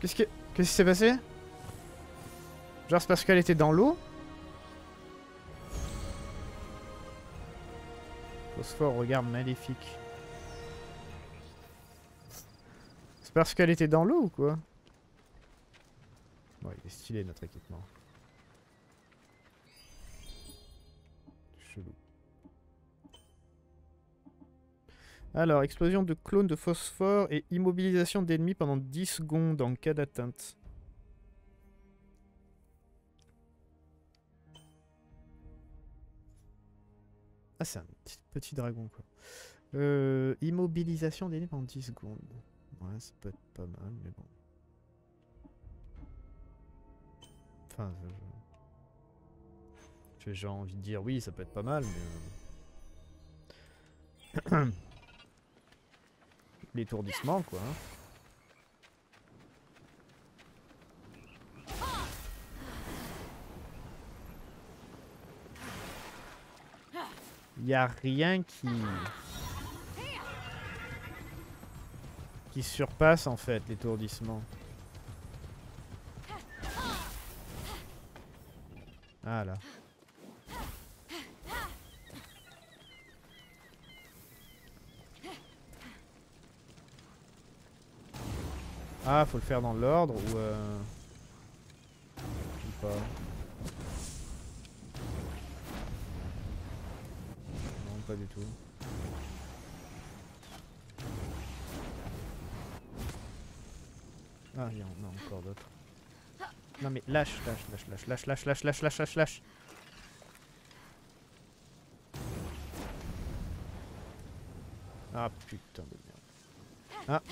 Qu'est-ce qui s'est passé? Genre c'est parce qu'elle était dans l'eau? Phosphore, regard maléfique. C'est parce qu'elle était dans l'eau ou quoi? Bon, il est stylé notre équipement. Chelou. Alors, explosion de clones de phosphore et immobilisation d'ennemis pendant 10 secondes en cas d'atteinte. Ah, c'est un petit dragon, quoi. Immobilisation d'ennemis pendant 10 secondes. Ouais, ça peut être pas mal, mais bon. Enfin, j'ai envie de dire oui, ça peut être pas mal, mais... L'étourdissement, quoi. Hein. Y a rien qui surpasse en fait l'étourdissement. Ah là. Ah, faut le faire dans l'ordre ou pas. Non, pas du tout. Ah, il y en a encore d'autres. Non mais lâche. Ah putain de merde. Ah.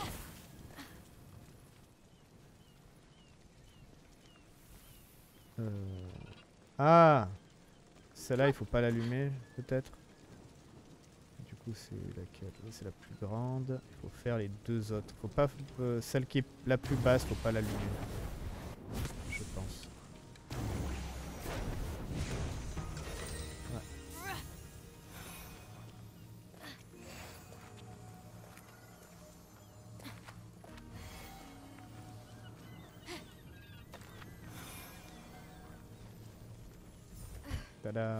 Ah, celle-là il faut pas l'allumer peut-être. Du coup c'est laquelle? C'est la plus grande. Il faut faire les deux autres. Faut pas celle qui est la plus basse, faut pas l'allumer. Je pense. Ouais. Tada.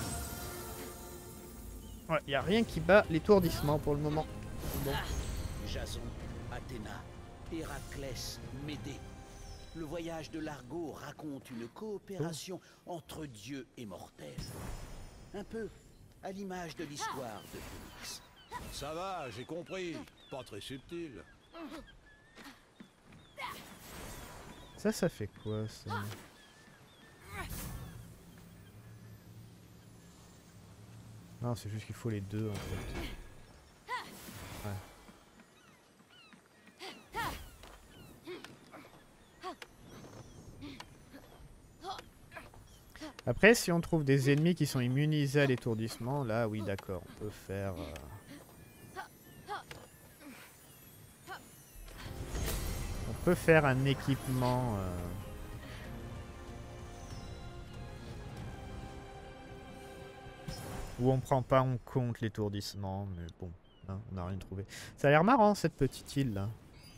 Ouais, y a rien qui bat l'étourdissement pour le moment. Bon. Jason, Athéna, Héraclès, Médée. Le voyage de l'Argo raconte une coopération entre dieux et mortels. Un peu à l'image de l'histoire de Phénix. Ça va, j'ai compris. Pas très subtil. Ça fait quoi ça? Non, c'est juste qu'il faut les deux en fait. Ouais. Après, si on trouve des ennemis qui sont immunisés à l'étourdissement, là oui d'accord, on peut faire... On peut faire un équipement... où on prend pas en compte l'étourdissement, mais bon, hein, on n'a rien trouvé. Ça a l'air marrant cette petite île là.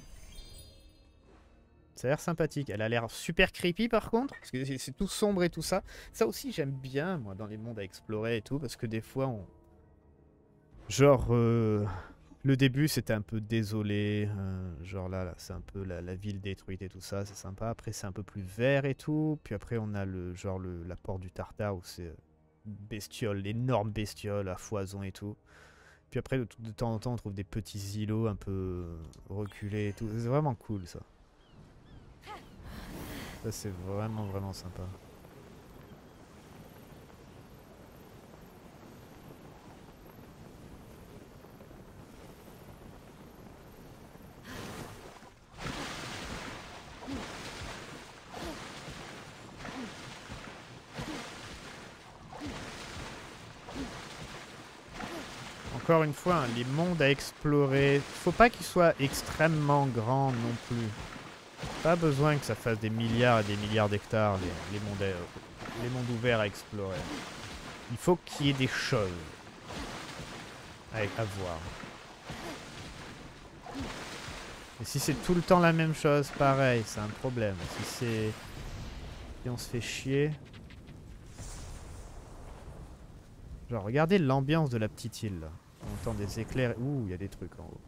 Ça a l'air sympathique. Elle a l'air super creepy par contre, parce que c'est tout sombre et tout ça. Ça aussi j'aime bien moi dans les mondes à explorer et tout, parce que des fois on... Genre le début c'était un peu désolé, genre là c'est un peu la ville détruite et tout ça, c'est sympa. Après c'est un peu plus vert et tout, puis après on a la porte du Tartare où c'est... bestioles, l'énorme bestiole à foison et tout. Puis après, de temps en temps, on trouve des petits îlots un peu reculés et tout. C'est vraiment cool, ça. Ça, c'est vraiment sympa. Encore une fois, hein, les mondes à explorer, faut pas qu'ils soient extrêmement grands non plus. Pas besoin que ça fasse des milliards et des milliards d'hectares, les mondes ouverts à explorer. Il faut qu'il y ait des choses à voir. Et si c'est tout le temps la même chose, pareil, c'est un problème. Si c'est... Si on se fait chier... Genre, regardez l'ambiance de la petite île, là. On entend des éclairs... Ouh, il y a des trucs en haut.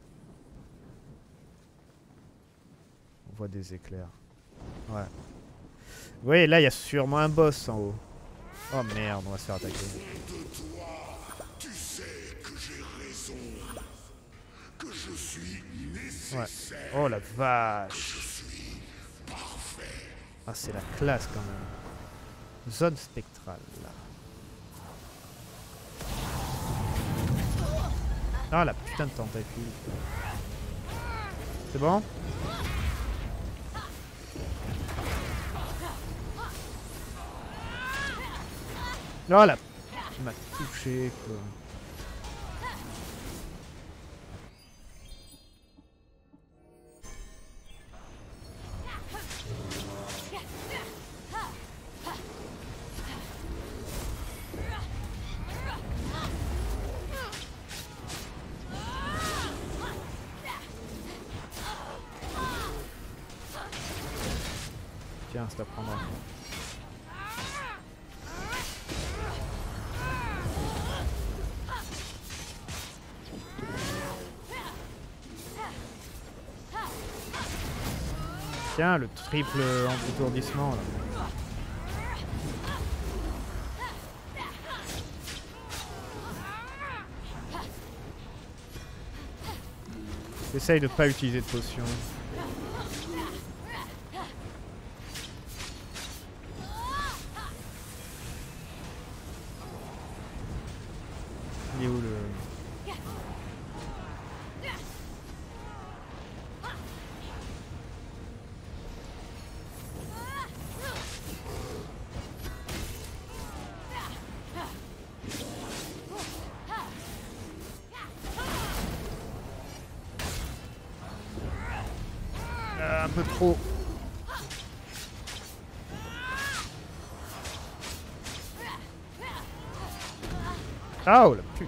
On voit des éclairs. Ouais. Vous voyez, là, il y a sûrement un boss en haut. Oh merde, on va se faire attaquer. De toi, tu sais que j'ai raison. Que je suis nécessaire. Ouais. Oh la vache. Je suis parfait. Ah, c'est la classe quand même. Zone spectrale, là. Ah, la putain de tentacule. C'est bon? Oh là, il m'a touché quoi. Tiens, ça t'apprendra. Tiens, le triple étourdissement là. J'essaye de pas utiliser de potion. Il est où le... Un peu trop. Ah oh la pute.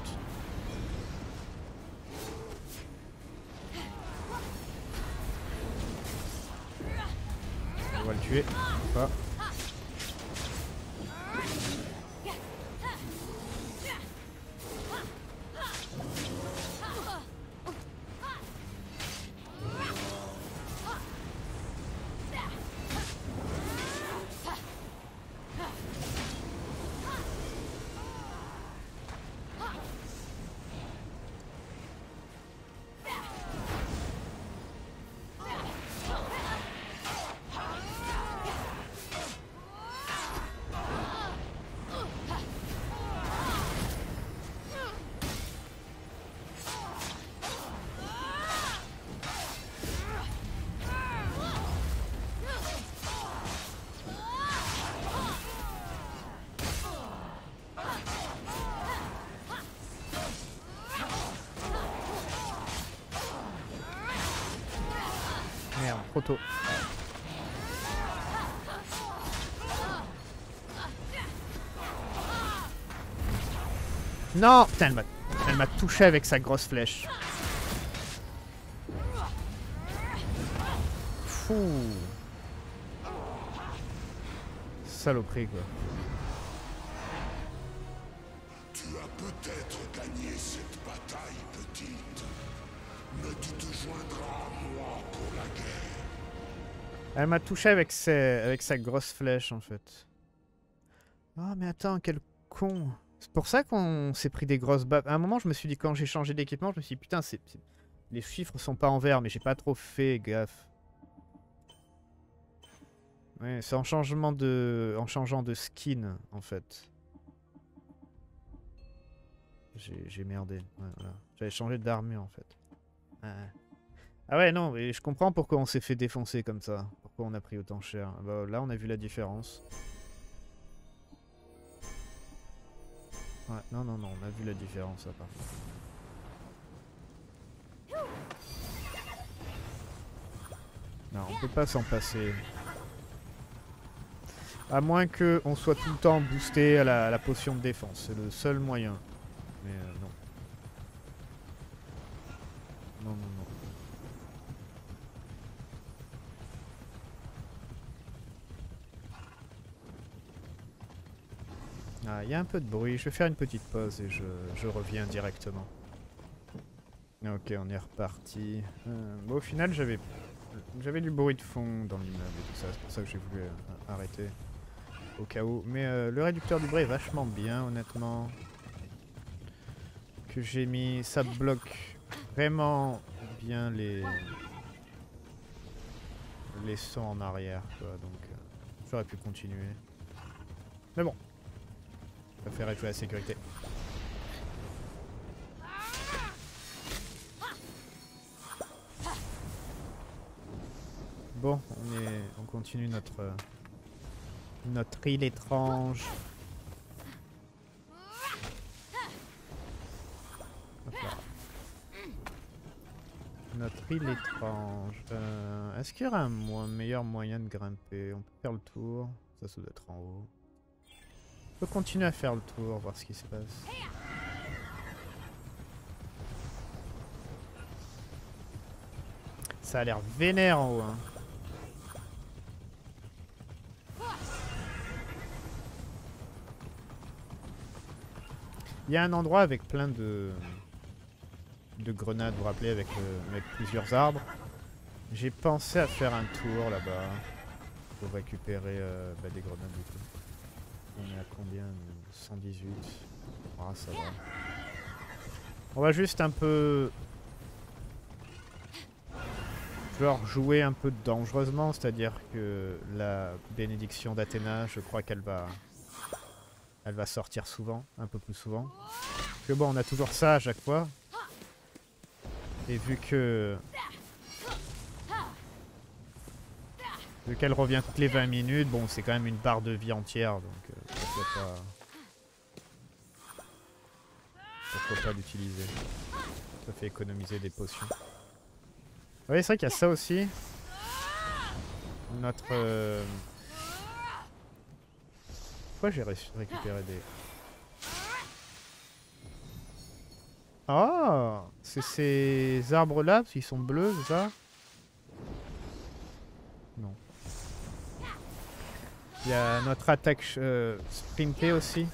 On va le tuer. Pas. Merde, trop tôt. Non, putain, elle m'a touché avec sa grosse flèche. Fou. Saloperie quoi. Tu as peut-être gagné cette bataille, petite. Mais tu te joindras à moi pour la guerre. Elle m'a touché avec sa grosse flèche en fait. Oh mais attends, quel con. C'est pour ça qu'on s'est pris des grosses baffes. À un moment je me suis dit, quand j'ai changé d'équipement, je me suis dit putain, les chiffres sont pas en vert, mais j'ai pas trop fait gaffe. Ouais, c'est en changeant de skin en fait. J'ai merdé. Ouais, voilà. J'avais changé d'armure en fait. Ah ouais, non, mais je comprends pourquoi on s'est fait défoncer comme ça. Pourquoi on a pris autant cher. Bah, là, on a vu la différence. Ouais, non, non, non, on a vu la différence, là, par contre. Non, on peut pas s'en passer. À moins qu'on soit tout le temps boosté à la potion de défense. C'est le seul moyen. Mais non. Non, non, non. Ah, il y a un peu de bruit. Je vais faire une petite pause et je reviens directement. Ok, on est reparti. Bon, au final, j'avais du bruit de fond dans l'immeuble et tout ça. C'est pour ça que j'ai voulu arrêter. Au cas où. Mais le réducteur du bruit est vachement bien, honnêtement. Que j'ai mis. Ça bloque vraiment bien les sons en arrière, quoi. Donc, j'aurais pu continuer. Mais bon. Je préfère jouer à la sécurité. Bon, on continue notre île étrange. Hop là. Notre île étrange. Est-ce qu'il y aura un meilleur moyen de grimper? On peut faire le tour. Ça doit être en haut. On peut continuer à faire le tour, voir ce qui se passe. Ça a l'air vénère en haut, hein. Il y a un endroit avec plein de grenades, vous vous rappelez, avec plusieurs arbres. J'ai pensé à faire un tour là-bas pour récupérer des grenades du coup. On est à combien? 118. Ah, ça va. On va juste un peu... genre jouer un peu dangereusement, c'est-à-dire que la bénédiction d'Athéna, je crois qu'elle va... elle va sortir souvent, un peu plus souvent. Parce que bon, on a toujours ça à chaque fois. Et vu qu'elle revient toutes les 20 minutes, bon, c'est quand même une barre de vie entière, donc pourquoi pas l'utiliser. Ça fait économiser des potions. Oui, c'est vrai qu'il y a ça aussi. Notre... Pourquoi j'ai récupéré des... Ah, c'est ces arbres-là, parce qu'ils sont bleus, c'est ça? Non. Il y a notre attaque sprintée aussi.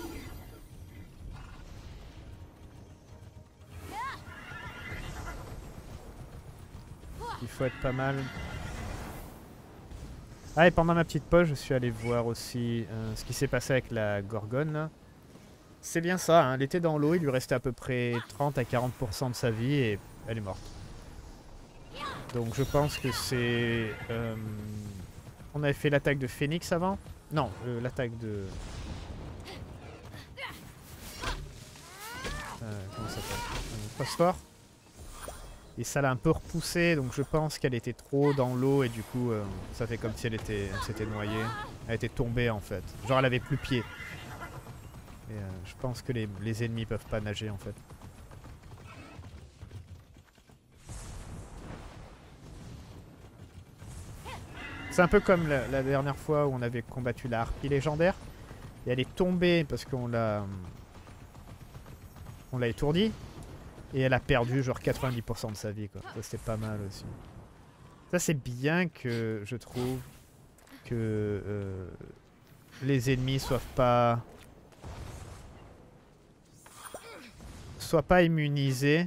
Il faut être pas mal. Ah, et pendant ma petite pause, je suis allé voir aussi ce qui s'est passé avec la Gorgone, là. C'est bien ça, hein. Elle était dans l'eau, il lui restait à peu près 30 à 40% de sa vie et elle est morte. Donc je pense que c'est... on avait fait l'attaque de Phoenix avant? Non, l'attaque de... comment ça s'appelle? Phosphore. Et ça l'a un peu repoussée, donc je pense qu'elle était trop dans l'eau et du coup ça fait comme si elle s'était noyée. Elle était tombée en fait. Genre elle avait plus pied. Et je pense que les ennemis peuvent pas nager en fait. C'est un peu comme la dernière fois où on avait combattu la harpie légendaire. Et elle est tombée parce qu'on l'a étourdie. Et elle a perdu genre 90% de sa vie, quoi. Ça c'était pas mal aussi. Ça c'est bien que je trouve que les ennemis soient pas immunisés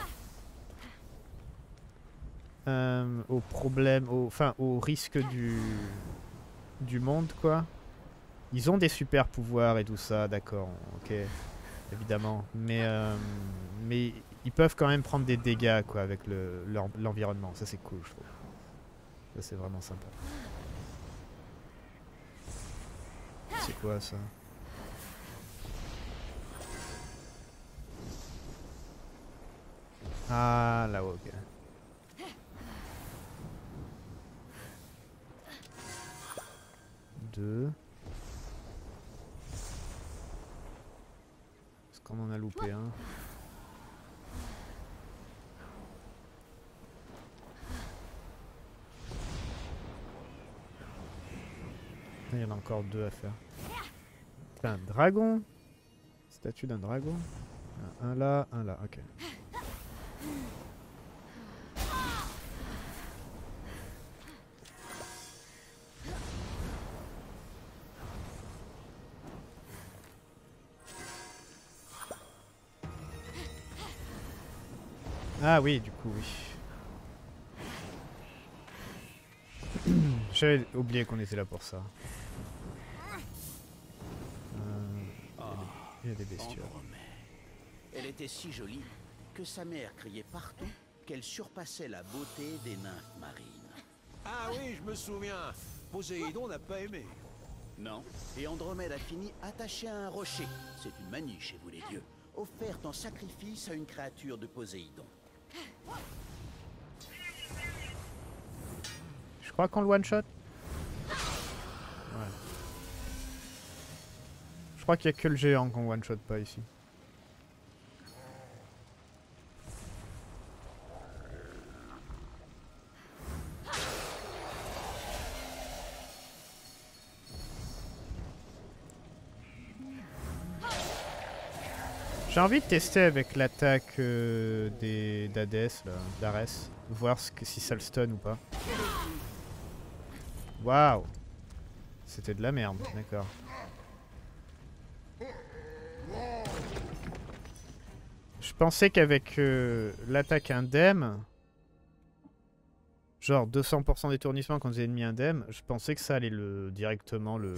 aux problèmes, au risque du monde, quoi. Ils ont des super pouvoirs et tout ça, d'accord, ok, évidemment, mais ils peuvent quand même prendre des dégâts, quoi, avec l'environnement. Ça c'est cool, je trouve. Ça c'est vraiment sympa. C'est quoi ça? Ah, là-haut, ok. Deux. Est-ce qu'on en a loupé un? Il y en a encore deux à faire. C'est un dragon? Statue d'un dragon? Un là, ok. Ah oui, du coup, oui. J'avais oublié qu'on était là pour ça. Il y a des bestioles. Andromède. Elle était si jolie que sa mère criait partout qu'elle surpassait la beauté des nymphes marines. Ah oui, je me souviens. Poséidon n'a pas aimé. Non, et Andromède a fini attachée à un rocher. C'est une manie chez vous les dieux, offerte en sacrifice à une créature de Poséidon. Je crois qu'on le one-shot. Ouais. Je crois qu'il n'y a que le géant qu'on one-shot pas ici. J'ai envie de tester avec l'attaque d'Hadès, d'Ares, voir si ça le stun ou pas. Waouh! C'était de la merde, d'accord. Je pensais qu'avec l'attaque indemne, genre 200% d'étourdissement quand les ennemis indemnes, je pensais que ça allait directement le...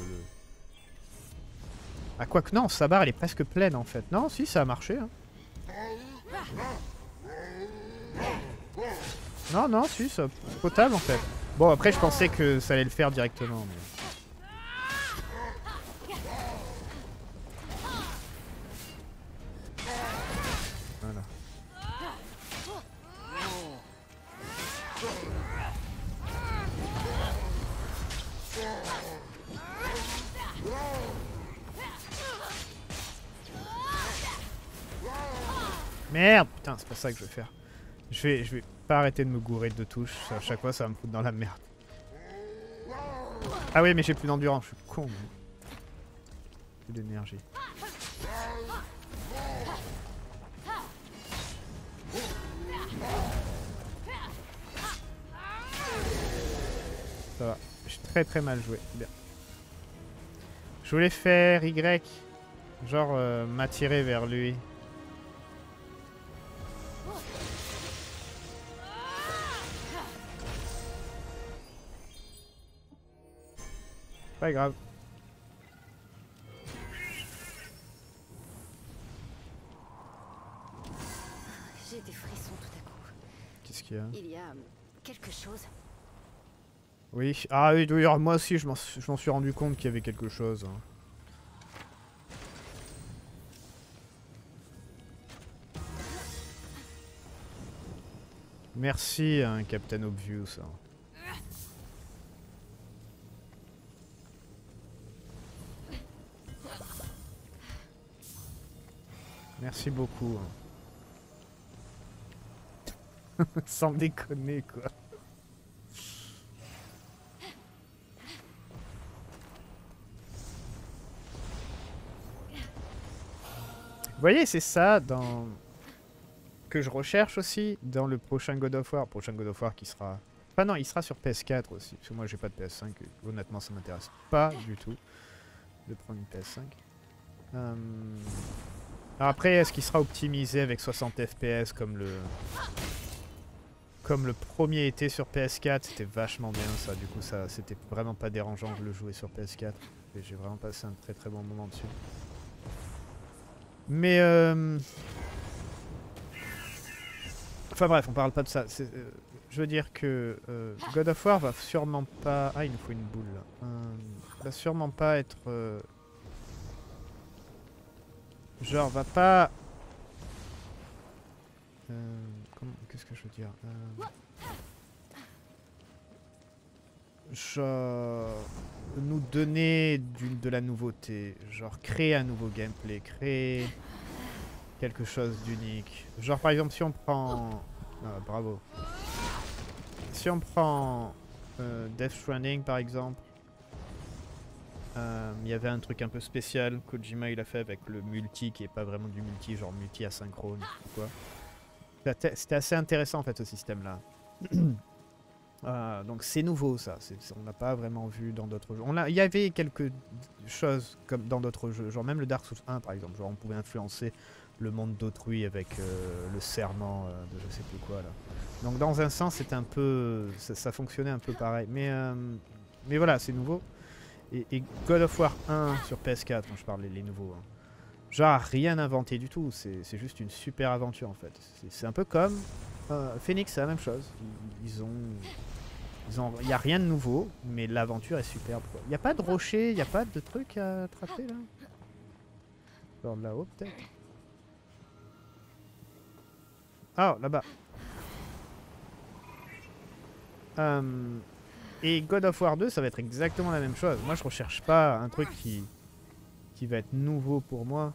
Ah quoique non, sa barre elle est presque pleine en fait. Non, si, ça a marché. Hein. Non, non, si, c'est potable en fait. Bon, après je pensais que ça allait le faire directement. Mais... Voilà. Merde, putain, c'est pas ça que je veux faire. Je vais pas arrêter de me gourer de touches. À chaque fois, ça va me foutre dans la merde. Ah oui, mais j'ai plus d'endurance. Je suis con. Mais... plus d'énergie. Ça va. J'ai très très mal joué. Bien. Je voulais faire Y. Genre m'attirer vers lui. Pas grave. J'ai des frissons tout à coup. Qu'est-ce qu'il y a? Il y a quelque chose. Oui. Ah oui, d'ailleurs, moi aussi, je m'en suis rendu compte qu'il y avait quelque chose. Hein. Merci, hein, Captain Obvious. Hein. Merci beaucoup. Hein. Sans déconner, quoi. Vous voyez, c'est ça dans... que je recherche aussi dans le prochain God of War. Prochain God of War qui sera... Enfin non, il sera sur PS4 aussi. Parce que moi, j'ai pas de PS5. Et honnêtement, ça m'intéresse pas du tout de prendre une PS5. Alors après, est-ce qu'il sera optimisé avec 60 FPS comme le premier était sur PS4? C'était vachement bien ça. Du coup, ça c'était vraiment pas dérangeant de le jouer sur PS4. Et j'ai vraiment passé un très très bon moment dessus. Mais enfin bref, on parle pas de ça. Je veux dire que God of War va sûrement pas... Ah, il nous faut une boule là. Va sûrement pas être... genre, va pas... Qu'est-ce que je veux dire genre... nous donner de la nouveauté. Genre, créer un nouveau gameplay. Créer quelque chose d'unique. Genre, par exemple, si on prend... Ah, bravo. Si on prend Death Stranding, par exemple, il y avait un truc un peu spécial. Kojima, il a fait avec le multi, qui est pas vraiment du multi, genre multi asynchrone ou quoi. C'était assez intéressant, en fait, ce système-là. Donc c'est nouveau, ça. On n'a pas vraiment vu dans d'autres jeux. Il y avait quelques choses comme dans d'autres jeux. Genre même le Dark Souls 1, par exemple. Genre on pouvait influencer le monde d'autrui avec le serment de je sais plus quoi là. Donc dans un sens c'est un peu... Ça fonctionnait un peu pareil. Mais voilà, c'est nouveau. Et God of War 1 sur PS4, quand je parle les nouveaux. Hein. Genre rien inventé du tout, c'est juste une super aventure en fait. C'est un peu comme Phoenix, c'est la même chose. Il n'y a rien de nouveau, mais l'aventure est superbe. Il n'y a pas de rocher, il n'y a pas de truc à attraper là. Genre là-haut peut-être. Ah, là-bas. Et God of War 2, ça va être exactement la même chose. Moi, je recherche pas un truc qui va être nouveau pour moi.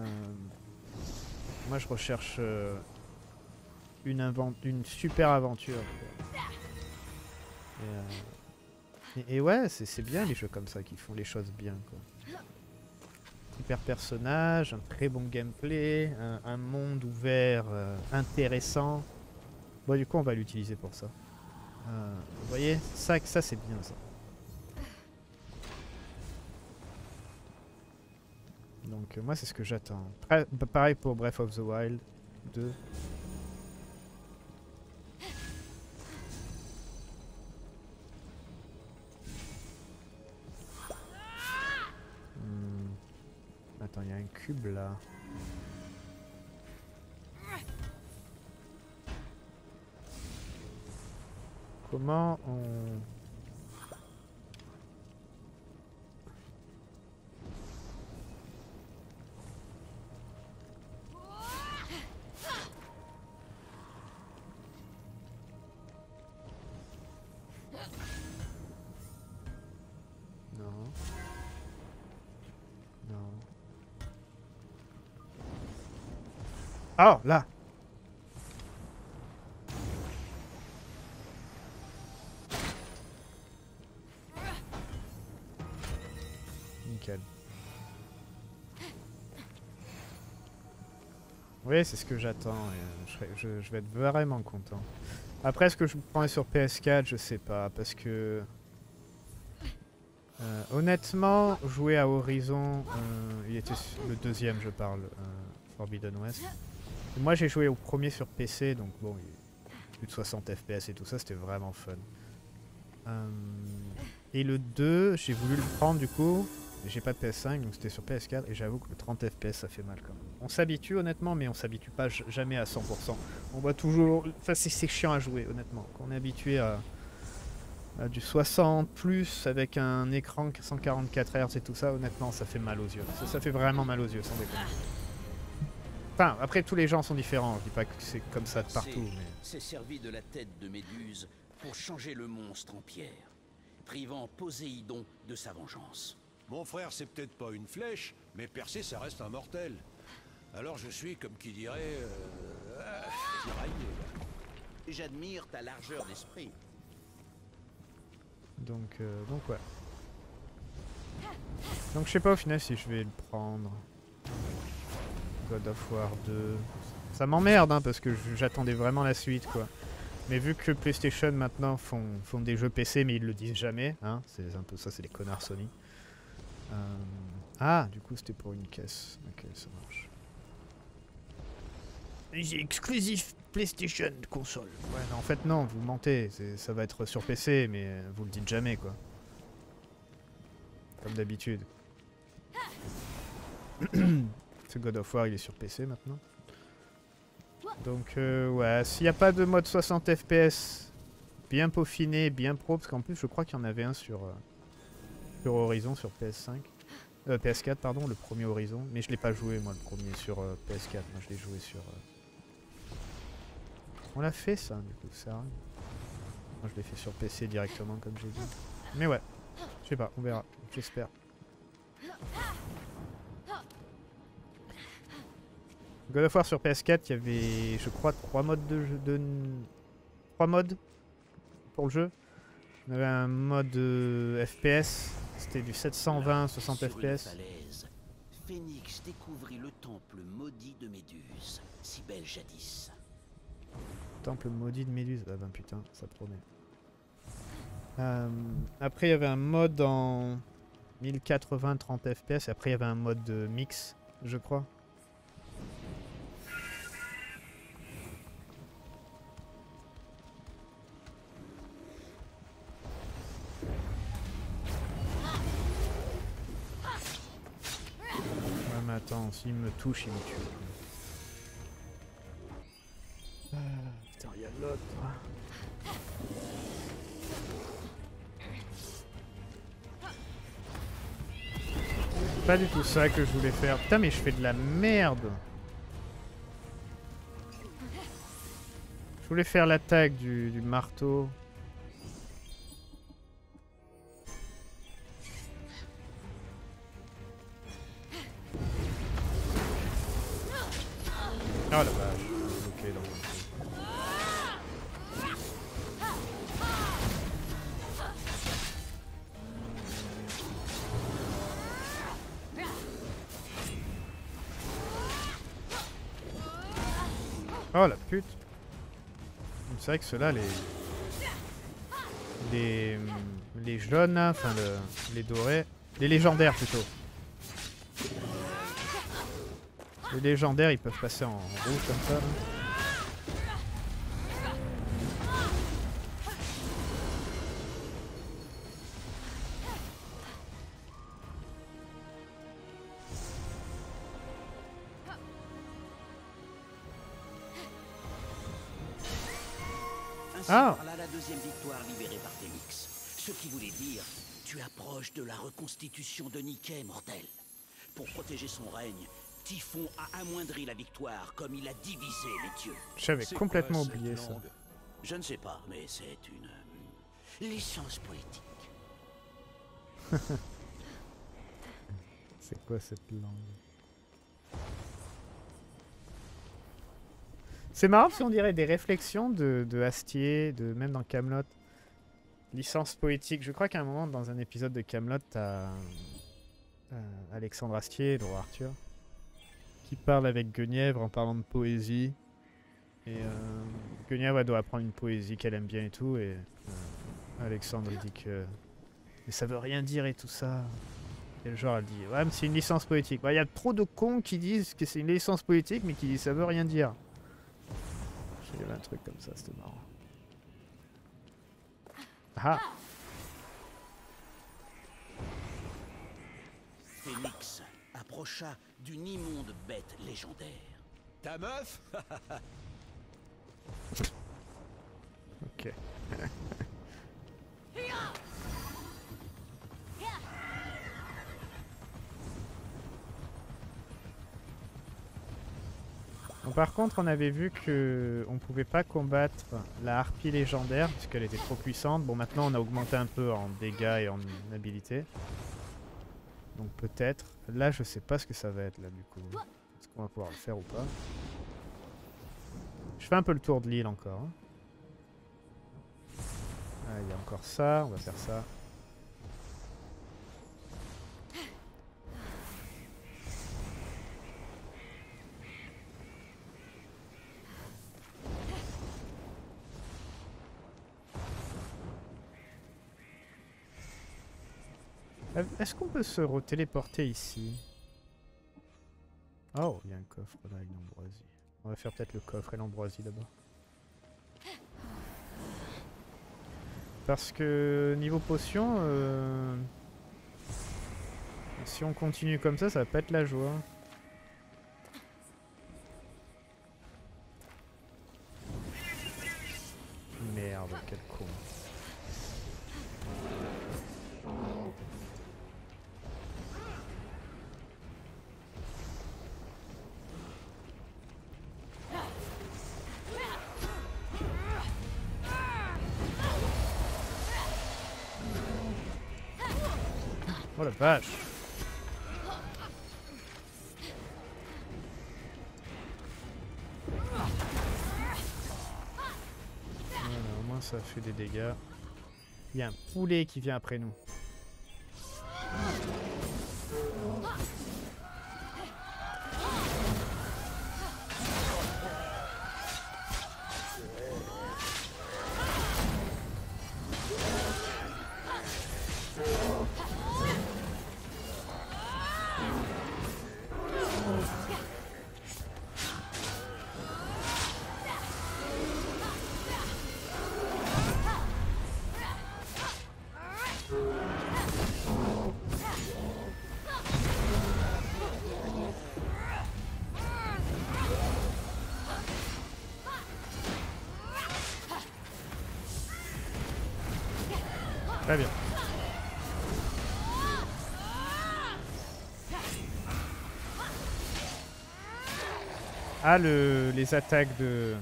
Moi, je recherche une super aventure. Et ouais, c'est bien les jeux comme ça qui font les choses bien. Quoi. Super personnage, un très bon gameplay, un monde ouvert intéressant. Bon, du coup, on va l'utiliser pour ça. Vous voyez, ça c'est bien ça. Donc moi c'est ce que j'attends. Pareil pour Breath of the Wild 2. Attends, il y a un cube là. Comment on... Non. Non. Oh, là! Nickel. Oui, c'est ce que j'attends. Je vais être vraiment content. Après, est-ce que je prends sur PS4? Je sais pas, parce que... honnêtement, jouer à Horizon, il était le deuxième, je parle, Forbidden West. Et moi, j'ai joué au premier sur PC, donc bon, plus de 60 FPS et tout ça, c'était vraiment fun. Et le 2, j'ai voulu le prendre du coup, j'ai pas de PS5, donc c'était sur PS4, et j'avoue que le 30 FPS, ça fait mal quand même. On s'habitue honnêtement, mais on s'habitue pas jamais à 100%. On voit toujours... Enfin, c'est chiant à jouer, honnêtement. Quand on est habitué à du 60 plus avec un écran 144 Hz et tout ça, honnêtement, ça fait mal aux yeux. Ça fait vraiment mal aux yeux, sans déconner. Enfin, après, tous les gens sont différents. Je dis pas que c'est comme ça de partout, mais... s'est servi de la tête de Méduse pour changer le monstre en pierre, privant Poséidon de sa vengeance. Mon frère, c'est peut-être pas une flèche, mais percer, ça reste un mortel. Alors je suis, comme qui dirait... tiraillé. J'admire ta largeur d'esprit. Donc ouais. Donc je sais pas au final si je vais le prendre. God of War 2. Ça m'emmerde hein, parce que j'attendais vraiment la suite quoi. Mais vu que PlayStation maintenant font des jeux PC mais ils le disent jamais, hein, c'est un peu ça, c'est les connards Sony. Ah, du coup c'était pour une caisse. Ok, ça marche. C'est exclusif PlayStation console. Ouais, non, en fait non, vous mentez. Ça va être sur PC, mais vous le dites jamais quoi. Comme d'habitude. Ce God of War il est sur PC maintenant. Donc ouais, s'il n'y a pas de mode 60 FPS bien peaufiné, bien pro, parce qu'en plus je crois qu'il y en avait un sur Horizon, sur PS5. PS4 pardon, le premier Horizon. Mais je l'ai pas joué moi le premier sur PS4, moi je l'ai joué sur... On l'a fait ça du coup, ça arrive. Moi je l'ai fait sur PC directement comme j'ai dit. Mais ouais, je sais pas, on verra, j'espère. God of War sur PS4, il y avait, je crois, 3 modes de jeu, 3 modes pour le jeu. On avait un mode FPS, c'était du 720, 60 Sur une FPS. falaise, Phénix découvrit le temple maudit de Méduse, si belle jadis. Temple maudit de Méduse, ah ben putain, ça promet. Après il y avait un mode en 1080, 30 FPS, et après il y avait un mode mix, je crois. mais attends, s'il me touche, il me tue. Putain, il y a l'autre. Pas du tout ça que je voulais faire. Putain, mais je fais de la merde. Je voulais faire l'attaque du marteau. Oh la vache, bloqué dans mon truc. Oh la pute. C'est vrai que ceux-là, les jaunes, là, enfin les dorés, les légendaires plutôt. Les légendaires, ils peuvent passer en rouge comme ça. Là. Ah. Voilà la deuxième victoire libérée par Phénix. Ce qui voulait dire, tu approches de la reconstitution de Niké, mortel. Pour protéger son règne, Typhon a amoindri la victoire comme il a divisé les dieux. J'avais complètement oublié ça. Je ne sais pas, mais c'est une licence politique. C'est quoi cette langue? C'est marrant parce qu'on dirait des réflexions de Astier, même dans Camelot. Licence poétique. Je crois qu'à un moment dans un épisode de Camelot, t'as Alexandre Astier, le roi Arthur, qui parle avec Guenièvre en parlant de poésie. Et Guenièvre elle doit apprendre une poésie qu'elle aime bien et tout. Et Alexandre il dit que mais ça veut rien dire et tout ça. Et le genre elle dit ouais mais c'est une licence poétique. Il y a trop de cons qui disent que c'est une licence poétique mais qui disent ça veut rien dire. Il y avait un truc comme ça, c'était marrant. Ah. Phénix approcha d'une immonde bête légendaire. Ta meuf? Ok. Bon, par contre, on avait vu que on pouvait pas combattre la harpie légendaire parce qu'elle était trop puissante. Bon, maintenant on a augmenté un peu en dégâts et en habilité. Donc peut-être. Là, je sais pas ce que ça va être là du coup. Est-ce qu'on va pouvoir le faire ou pas? Je fais un peu le tour de l'île encore. Hein. Ah, il y a encore ça. On va faire ça. Est-ce qu'on peut se retéléporter ici? Oh, il y a un coffre là avec l'ambroisie. On va faire peut-être le coffre et l'ambroisie d'abord. Parce que niveau potion, si on continue comme ça va pas être la joie. Merde, quel con. Oh la vache! Voilà, au moins ça fait des dégâts. Il y a un poulet qui vient après nous. Très bien. Ah, les attaques de...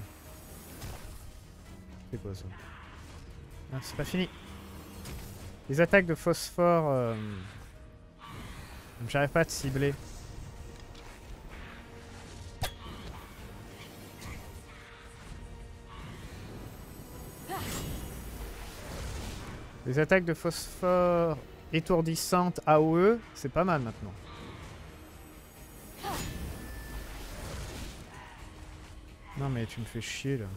C'est quoi ça? Ah, c'est pas fini. Les attaques de phosphore... J'arrive pas à te cibler. Les attaques de phosphore étourdissantes AOE, c'est pas mal maintenant. Non mais tu me fais chier là.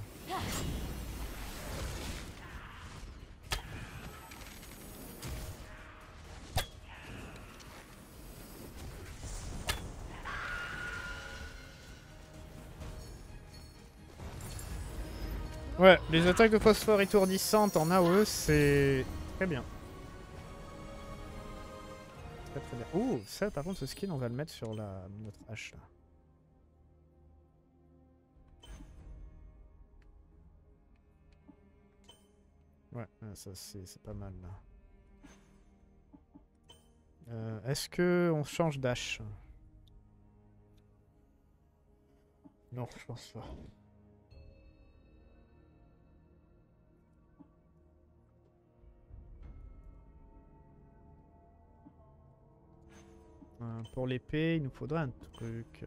Ouais, les attaques de phosphore étourdissantes en AOE, c'est très bien. Très très bien. Ouh, ça par contre, ce skin, on va le mettre sur notre hache là. Ouais, ça c'est pas mal là. Est-ce que on change d'hache? Non, je pense pas. Pour l'épée, il nous faudrait un truc.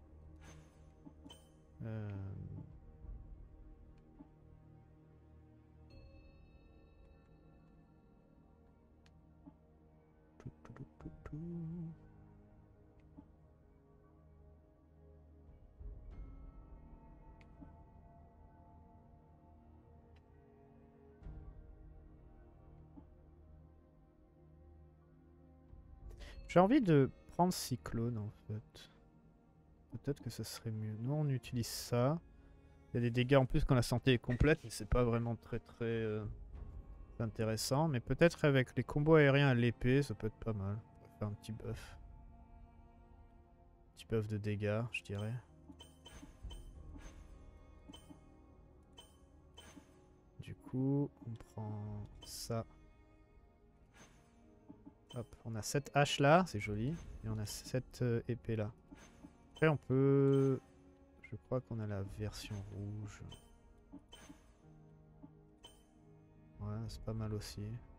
J'ai envie de prendre Cyclone en fait. Peut-être que ça serait mieux. Nous on utilise ça. Il y a des dégâts en plus quand la santé est complète, mais c'est pas vraiment très intéressant. Mais peut-être avec les combos aériens à l'épée, ça peut être pas mal. On va faire un petit buff. Petit buff de dégâts, je dirais. Du coup, on prend ça. Hop, on a cette hache là, c'est joli. Et on a cette épée là. Après on peut... Je crois qu'on a la version rouge. Ouais, c'est pas mal aussi.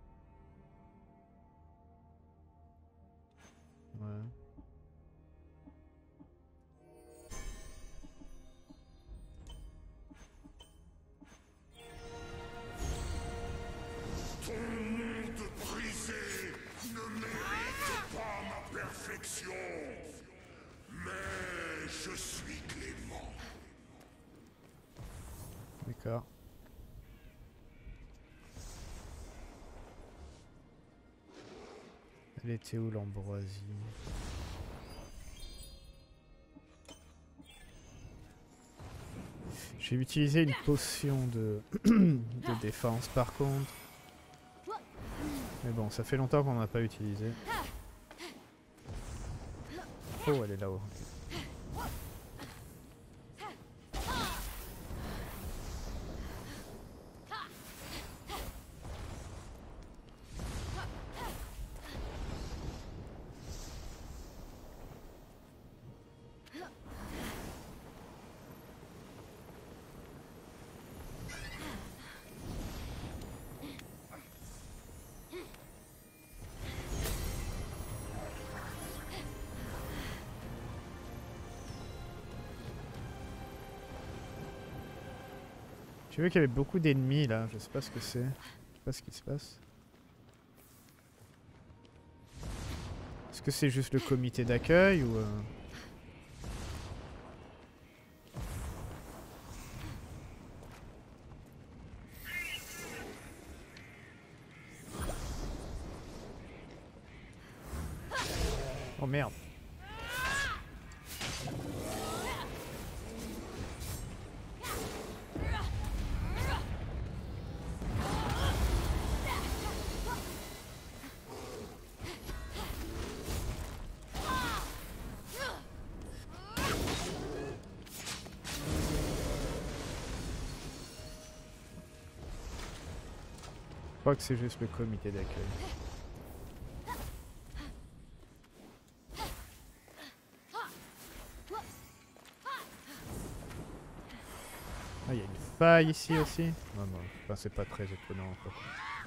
Ouais. Ton monde brisé ne mérite pas ma perfection. Mais je suis clément. D'accord. Elle était où l'ambroisie? J'ai utilisé une potion de, de défense par contre. Mais bon, ça fait longtemps qu'on n'a pas utilisé. Oh, elle est là-haut. J'ai vu qu'il y avait beaucoup d'ennemis là, je sais pas ce que c'est. Je sais pas ce qui se passe. Est-ce que c'est juste le comité d'accueil ou... Oh merde. crois que c'est juste le comité d'accueil. Ah, il y a une faille ici aussi. Non, non, enfin, c'est pas très étonnant en fait.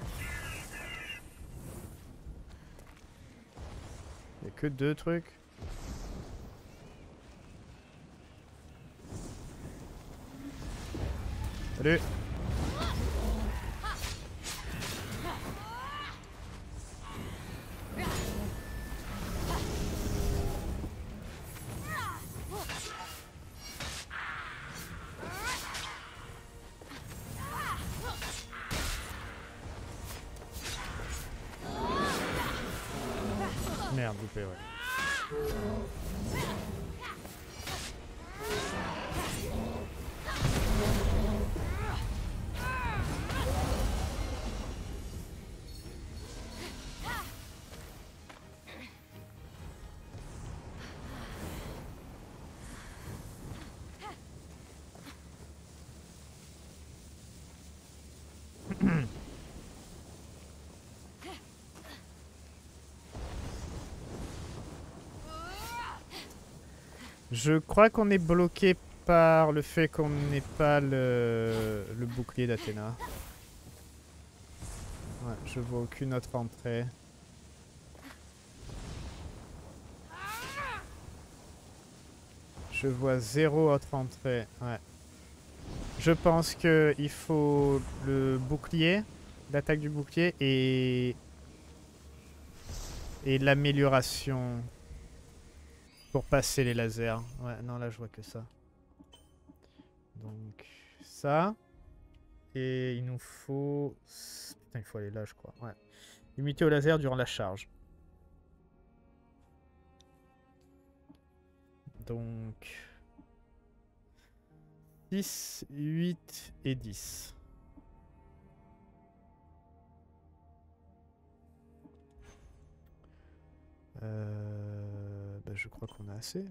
Il y a que 2 trucs. Salut. Merde, loupé, ouais. Je crois qu'on est bloqué par le fait qu'on n'ait pas le bouclier d'Athéna. Ouais, je vois aucune autre entrée. Je vois 0 autre entrée. Ouais. Je pense que il faut le bouclier, l'attaque du bouclier et l'amélioration pour passer les lasers. Ouais, non, là je vois que ça. Donc ça. Et il nous faut... Putain, il faut aller là, je crois. Ouais. Limité au laser durant la charge. Donc... 6, 8 et 10. Bah, je crois qu'on a assez.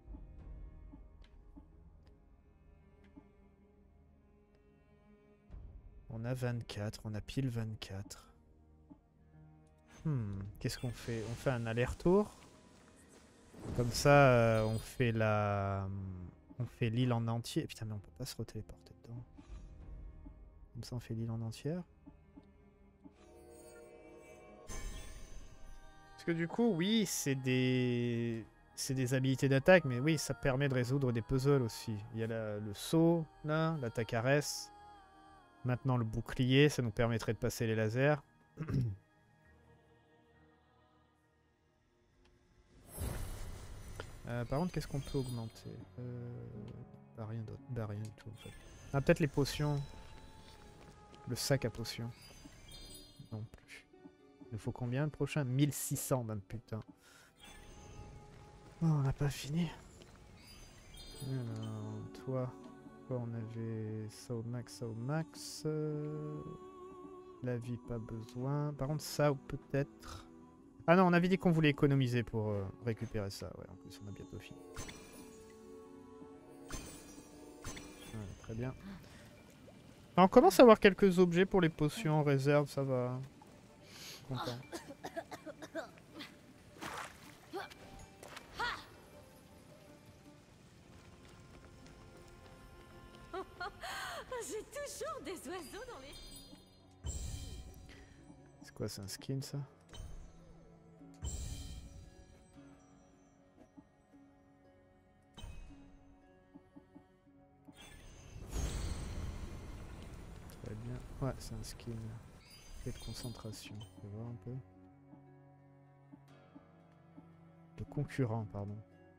On a 24, on a pile 24. Qu'est-ce qu'on fait? On fait un aller-retour. Comme ça, on fait la... On fait l'île en entier. Putain, mais on peut pas se retéléporter dedans. Comme ça, on fait l'île en entière. Parce que du coup, oui, c'est des habilités d'attaque, mais oui, ça permet de résoudre des puzzles aussi. Il y a le saut, là, l'attaque Ares. Maintenant, le bouclier, ça nous permettrait de passer les lasers. Par contre, qu'est-ce qu'on peut augmenter? Bah, rien d'autre. Bah, rien du tout, en fait. Ah, peut-être les potions. Le sac à potions. Non plus. Il nous faut combien le prochain? 1600, même, putain. Oh, on n'a pas fini. Alors, toi, on avait ça au max, ça au max. La vie, pas besoin. Par contre, ça, ou peut-être... Ah non, on avait dit qu'on voulait économiser pour récupérer ça. Ouais, en plus, on a bientôt fini. Voilà, très bien. On commence à avoir quelques objets pour les potions en réserve, ça va. Content. J'ai toujours des oiseaux dans les... C'est quoi, c'est un skin ça? Très bien. Ouais, c'est un skin. Et de concentration. On peut voir un peu. De concurrent, pardon.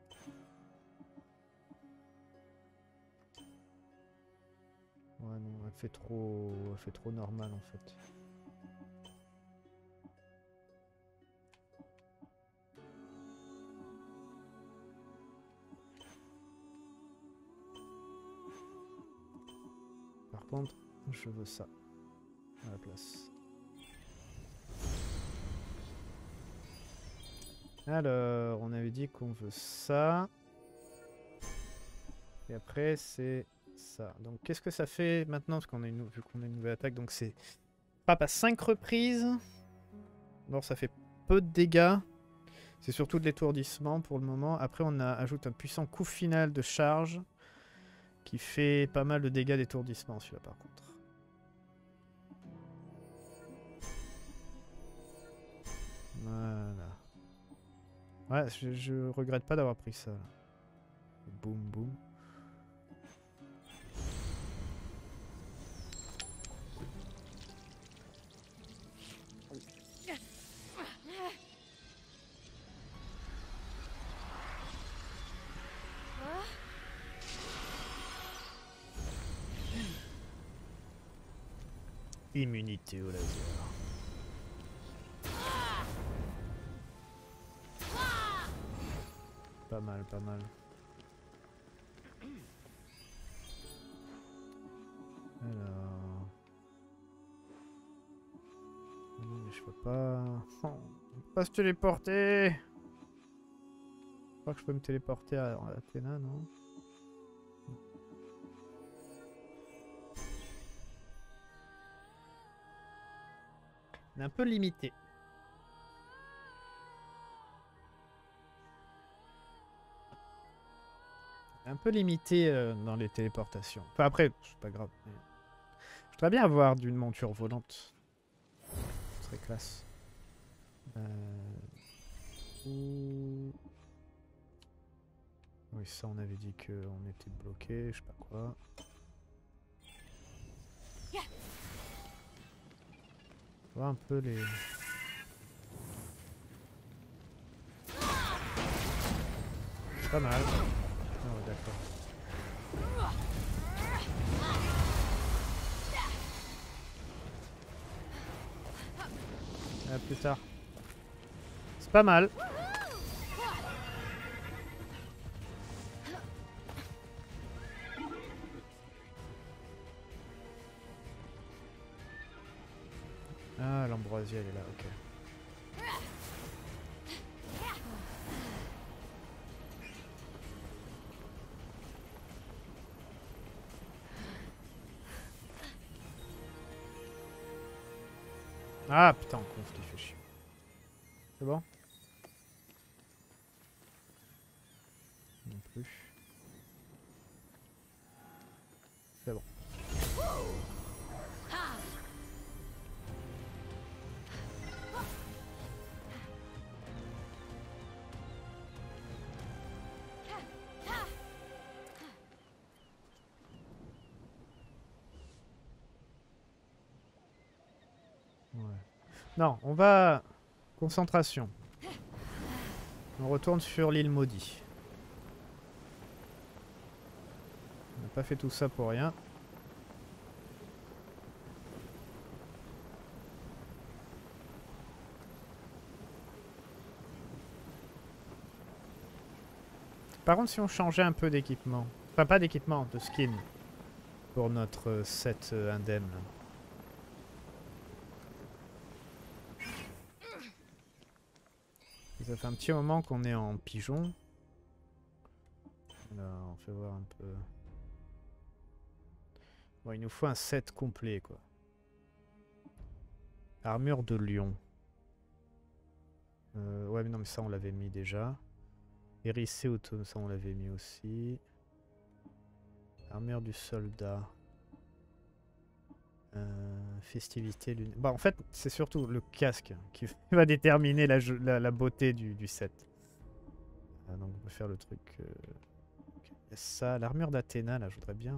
Ouais, non, elle fait trop normal en fait. Par contre, je veux ça à la place. Alors, on avait dit qu'on veut ça. Et après, c'est ça. Donc, qu'est-ce que ça fait maintenant? Parce qu'on a vu qu'on a une nouvelle attaque. Donc, c'est Frappe à 5 reprises. Bon, ça fait peu de dégâts. C'est surtout de l'étourdissement pour le moment. Après, on ajoute un puissant coup final de charge qui fait pas mal de dégâts d'étourdissement, celui-là, par contre. Voilà. Ouais, je regrette pas d'avoir pris ça. Là. Boum, boum. Immunité au laser. Pas mal, pas mal. Alors... Non, mais je peux pas... Oh, on peut pas se téléporter. Je crois que je peux me téléporter à Athéna, non? On est un peu limité. Un peu limité dans les téléportations. Enfin après, c'est pas grave. Mais... je voudrais bien avoir d'une monture volante. Ce serait classe. Oui, ça on avait dit qu'on était bloqué, je sais pas quoi. Voir un peu les... Pas mal. Ah ouais, d'accord. À plus tard. C'est pas mal. Ah, l'ambroisie, elle est là, ok. Ah putain, conf, il fait chier. C'est bon? Non plus. C'est bon. Ouais. Non, on va... Concentration. On retourne sur l'île maudite. On n'a pas fait tout ça pour rien. Par contre, si on changeait un peu d'équipement... Enfin, pas d'équipement, de skin. Pour notre set indemne. Ça fait un petit moment qu'on est en pigeon. Alors, on fait voir un peu... Bon, il nous faut un set complet, quoi. Armure de lion. Ouais, mais non, mais ça, on l'avait mis déjà. Hérissé automne, ça, on l'avait mis aussi. Armure du soldat. Festivité lunaire. Bah, en fait, c'est surtout le casque qui va déterminer la beauté du set. Donc, on peut faire le truc... Il y a ça, l'armure d'Athéna, là, je voudrais bien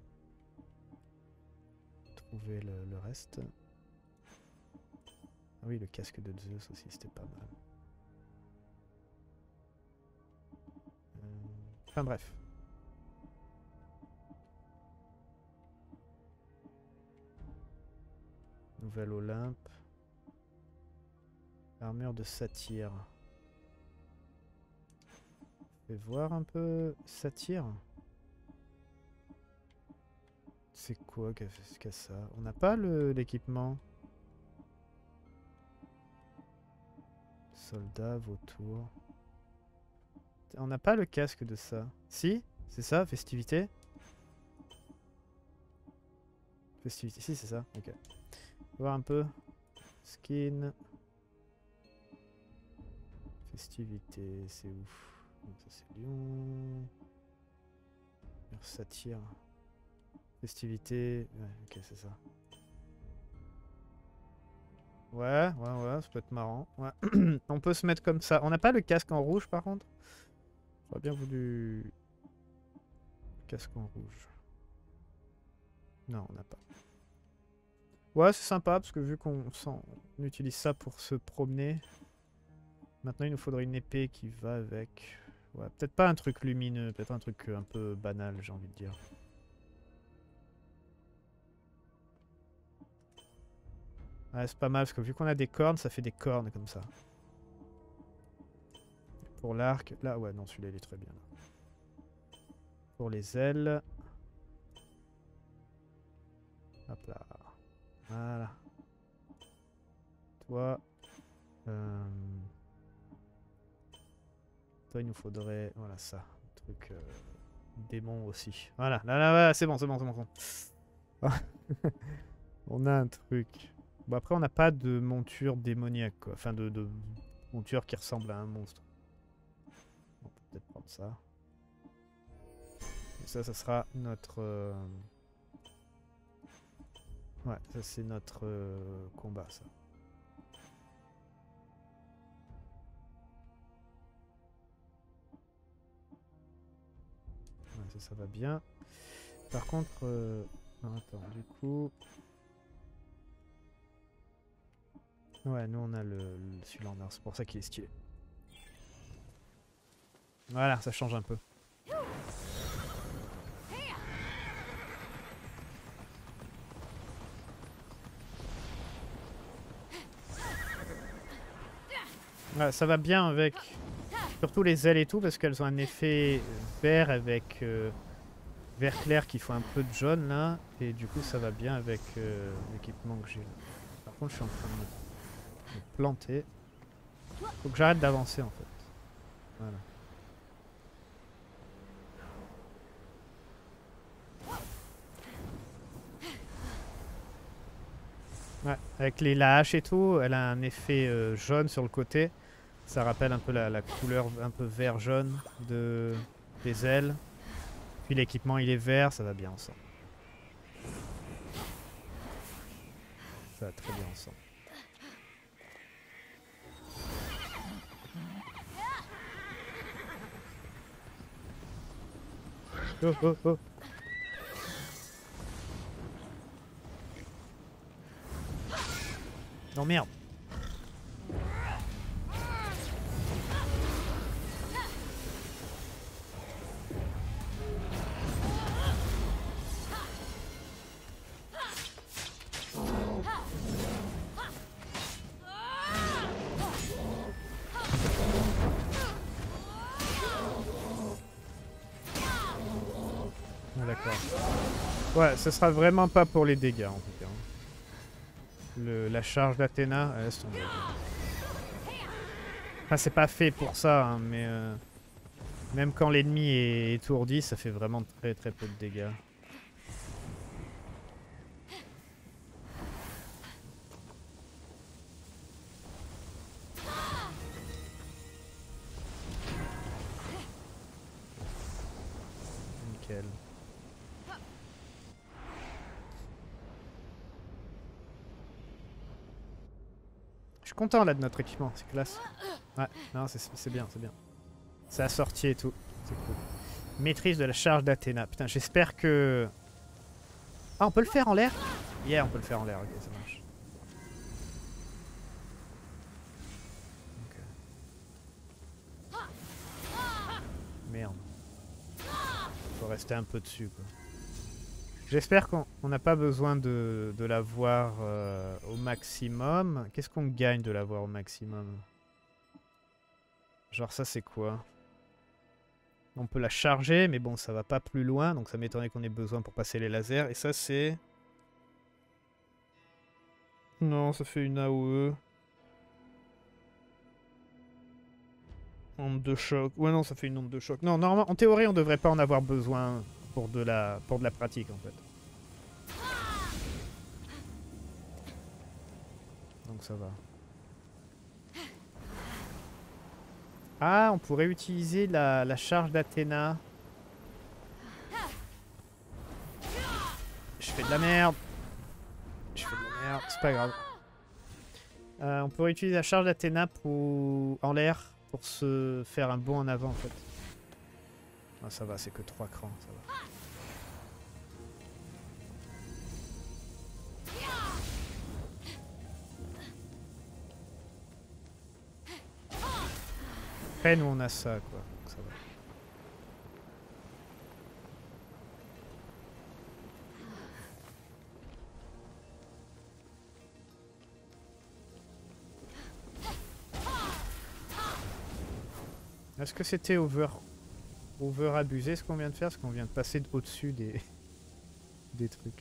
trouver le reste. Ah oui, le casque de Zeus aussi, c'était pas mal. Enfin bref. Nouvelle Olympe. Armure de satyre. Fais voir un peu satyre. C'est quoi qu'a ça? On n'a pas l'équipement. Soldat, vautour. On n'a pas le casque de ça. Si? C'est ça? Festivité? Festivité, si c'est ça. Ok. Voir un peu. Skin. Festivité, c'est ouf. Donc ça c'est Lyon. Satire. Festivité. Ouais, ok, c'est ça. Ouais, ça peut être marrant. Ouais. On peut se mettre comme ça. On n'a pas le casque en rouge par contre. J'aurais bien voulu. Casque en rouge. Non, on n'a pas. Ouais, c'est sympa parce que vu qu'on utilise ça pour se promener. Maintenant, il nous faudrait une épée qui va avec. Ouais, peut-être pas un truc lumineux, peut-être un truc un peu banal, j'ai envie de dire. Ouais, c'est pas mal parce que vu qu'on a des cornes, ça fait des cornes comme ça. Pour l'arc, là, ouais, non, celui-là il est très bien. Là. Pour les ailes. Hop là. Voilà. Toi. Toi, il nous faudrait. Voilà ça. Un truc démon aussi. Voilà. Là, c'est bon, c'est bon, c'est bon. On a un truc. Bon, après, on n'a pas de monture démoniaque, quoi. Enfin, de monture qui ressemble à un monstre. On peut peut-être prendre ça. Et ça sera notre. Ouais, ça c'est notre combat, ça. Ouais, ça va bien. Par contre, non, attends, du coup... Ouais, nous on a celui-là en or, c'est pour ça qu'il est stylé. Voilà, ça change un peu. Ouais, ça va bien avec surtout les ailes et tout parce qu'elles ont un effet vert avec vert clair qui font un peu de jaune là et du coup ça va bien avec l'équipement que j'ai là. Par contre je suis en train de me planter. Faut que j'arrête d'avancer en fait. Voilà. Ouais, avec la hache et tout, elle a un effet jaune sur le côté. Ça rappelle un peu la couleur un peu vert jaune des ailes. Puis l'équipement il est vert, ça va bien ensemble. Ça va très bien ensemble. Oh. Non merde. D'accord. Ouais, ce sera vraiment pas pour les dégâts en tout cas. La charge d'Athéna, elle laisse tomber. Enfin, c'est pas fait pour ça, hein, mais même quand l'ennemi est étourdi, ça fait vraiment très peu de dégâts. Nickel. Je suis content là de notre équipement, c'est classe. Ouais, non, c'est bien, c'est bien. C'est assorti et tout, c'est cool. Maîtrise de la charge d'Athéna. Putain, j'espère que... Ah, on peut le faire en l'air? Yeah, on peut le faire en l'air, ok, ça marche. Okay. Merde. Faut rester un peu dessus, quoi. J'espère qu'on n'a pas besoin de l'avoir au maximum. Qu'est-ce qu'on gagne de l'avoir au maximum? Genre ça c'est quoi? On peut la charger, mais bon ça va pas plus loin, donc ça m'étonnerait qu'on ait besoin pour passer les lasers. Et ça c'est... Non, ça fait une AOE. Onde de choc. Ouais non, ça fait une onde de choc. Non, normalement, en théorie on devrait pas en avoir besoin. Pour de la pratique en fait. donc ça va. Ah, on pourrait utiliser la charge d'Athéna. Je fais de la merde. Je fais de la merde, c'est pas grave. On pourrait utiliser la charge d'Athéna pour en l'air pour se faire un bond en avant en fait. Ah, ça va, c'est que 3 crans, ça va. Après, nous on a ça quoi, donc ça va. Est-ce que c'était over abusé ce qu'on vient de faire? Parce qu'on vient de passer au-dessus des... des trucs.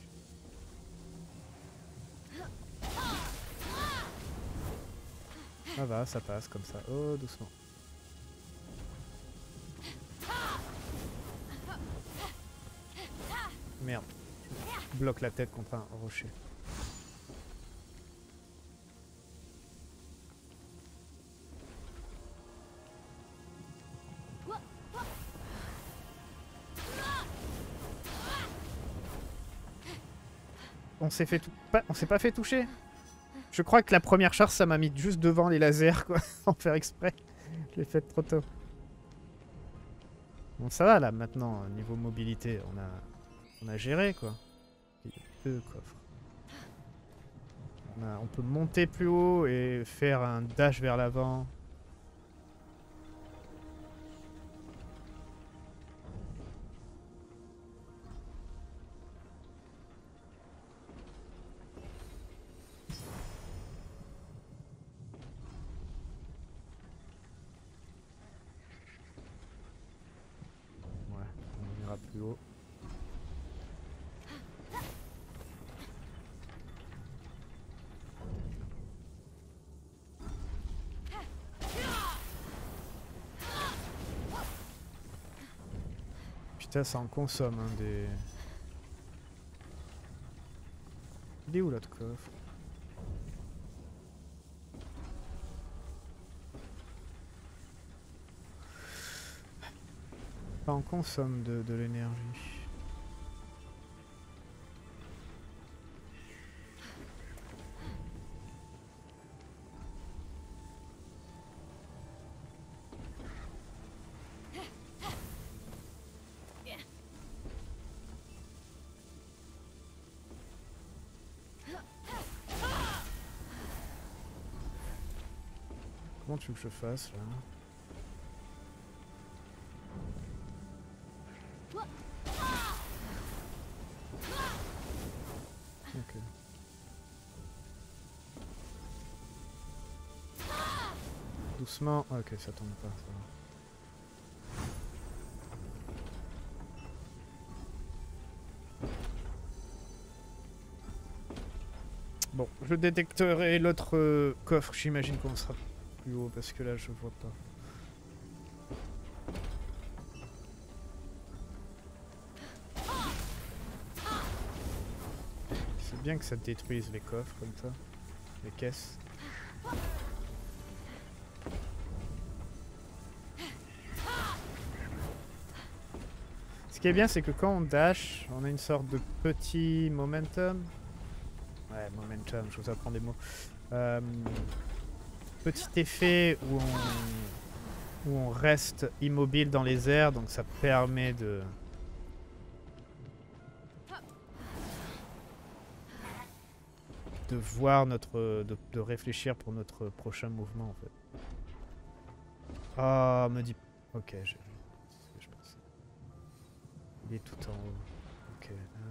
Ça va, ça passe comme ça. Oh, doucement. Merde. Je bloque la tête contre un rocher. On s'est fait on s'est pas fait toucher. Je crois que la première charge ça m'a mis juste devant les lasers quoi, sans faire exprès. Je l'ai fait trop tôt. Bon ça va là maintenant, niveau mobilité, on a géré quoi. Il y a 2 coffres. On peut monter plus haut et faire un dash vers l'avant. Plus haut. Putain, ça en consomme hein, des... Il est où l'autre coffre? Ça en consomme de l'énergie. Comment tu veux que je fasse là? Ok. Doucement. Ok, ça tombe pas. Ça va. Bon, je détecterai l'autre coffre. J'imagine qu'on sera plus haut parce que là je vois pas. C'est bien que ça détruise les coffres comme ça, les caisses. Ce qui est bien, c'est que quand on dash, on a une sorte de petit momentum. Ouais, momentum, je vous apprends des mots. Petit effet où on reste immobile dans les airs, donc ça permet de voir de réfléchir pour notre prochain mouvement en fait. Ah, me dit. Ok, j'ai vu. C'est ce que je pensais. Il est tout en haut. Ok.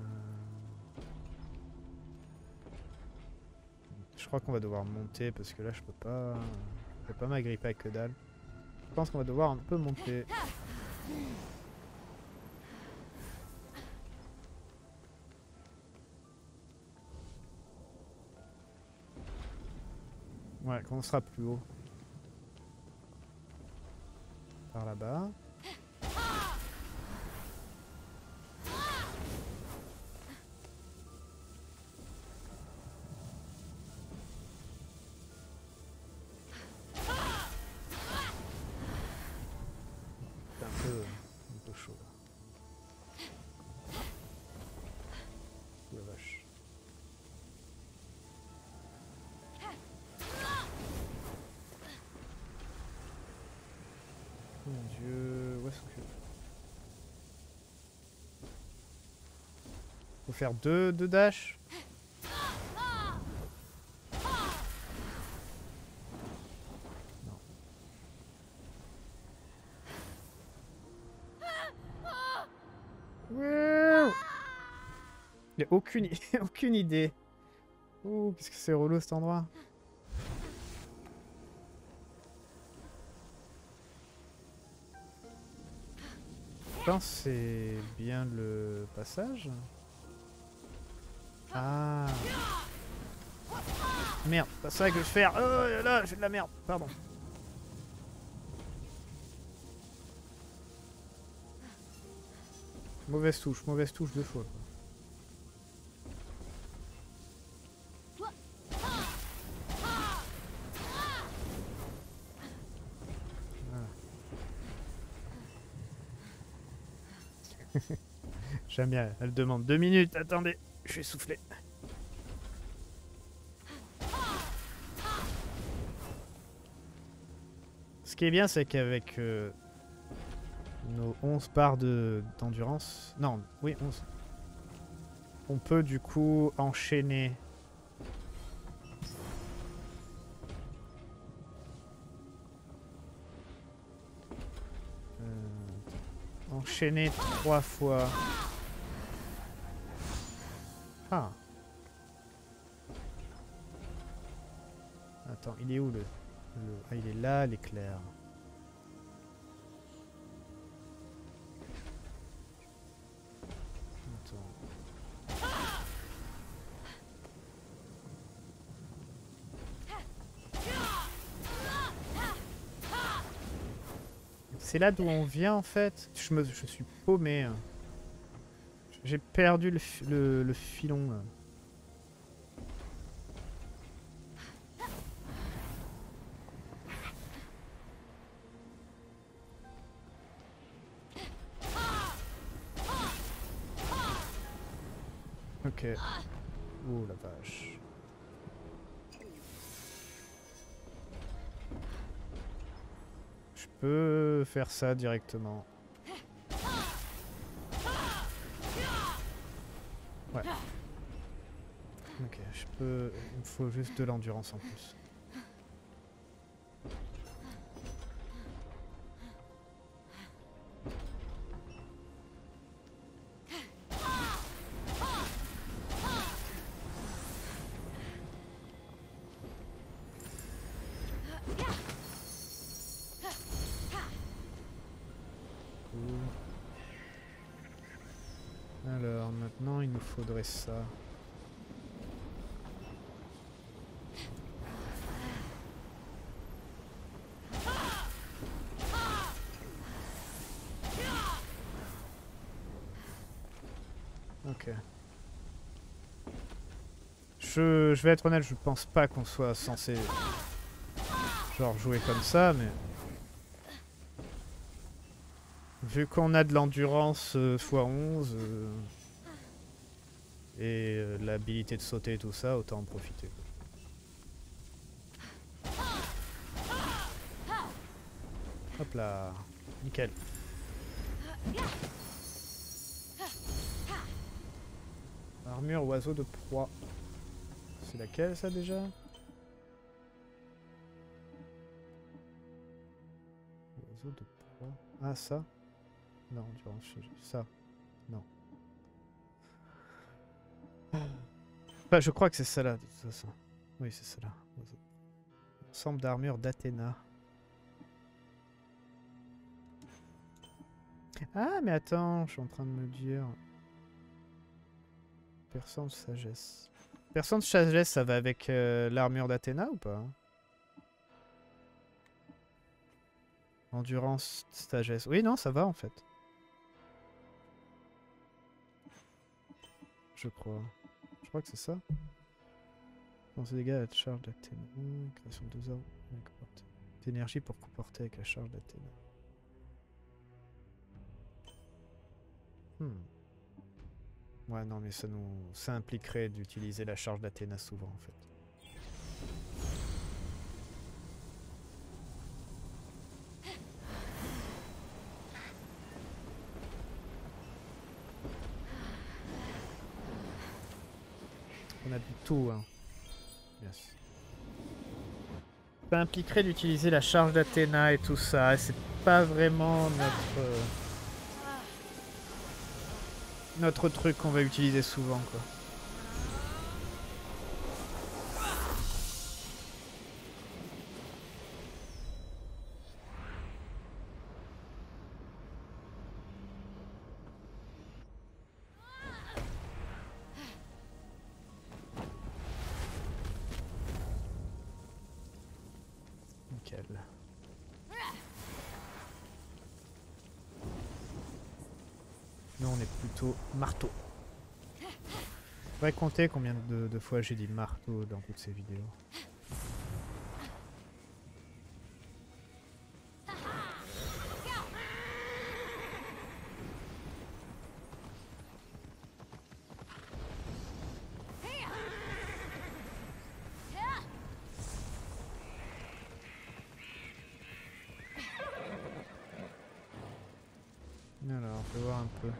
Je crois qu'on va devoir monter parce que là je peux pas. Je peux pas m'agripper avec que dalle. Je pense qu'on va devoir un peu monter. Ouais, quand on sera plus haut. Par là-bas. Mon dieu, où est-ce que... Faut faire deux dash. Non. Wouh! Il n'y a aucune, aucune idée. Ouh, qu'est-ce que c'est relou cet endroit. Je pense que c'est bien le passage. Ah. Merde, c'est pas ça que je veux faire. Oh là, j'ai de la merde. Pardon. Mauvaise touche 2 fois. Quoi. J'aime bien, elle demande 2 minutes, attendez, je vais souffler. Ce qui est bien, c'est qu'avec nos 11 barres d'endurance, non, oui, 11, on peut du coup enchaîner. Enchaîner 3 fois. Ah. Attends, il est où le... Ah, il est là, l'éclair. Attends. C'est là d'où on vient en fait. Je suis paumé. J'ai perdu le filon. Là. Ok. Oh la vache. Je peux faire ça directement. Ouais. Ok, je peux... Il me faut juste de l'endurance en plus. Alors, maintenant, il nous faudrait ça. Ok. Je vais être honnête, je pense pas qu'on soit censé genre jouer comme ça, mais... Vu qu'on a de l'endurance x11 et l'habilité de sauter et tout ça, autant en profiter. Hop là, nickel. Armure oiseau de proie. C'est laquelle ça déjà? Oiseau de proie. Ah ça? Non, ça. Non. Bah, je crois que c'est ça là, de toute façon. Oui, c'est ça là. Ensemble d'armure d'Athéna. Ah, mais attends, je suis en train de me dire... Perçant de sagesse. Perçant de sagesse, ça va avec l'armure d'Athéna ou pas? Endurance, sagesse. Oui, non, ça va en fait. Je crois. Je crois que c'est ça. Dans ces dégâts à la charge d'Athéna. Création de 2 heures d'énergie pour comporter avec la charge d'Athéna. Ouais, non, mais ça impliquerait d'utiliser la charge d'Athéna souvent en fait. On a du tout, hein. Yes. Ça impliquerait d'utiliser la charge d'Athéna et tout ça. Et c'est pas vraiment notre truc qu'on va utiliser souvent, quoi. Nickel. Nous on est plutôt marteau. Faudrait compter combien de fois j'ai dit marteau dans toutes ces vidéos. Alors, on peut voir un peu.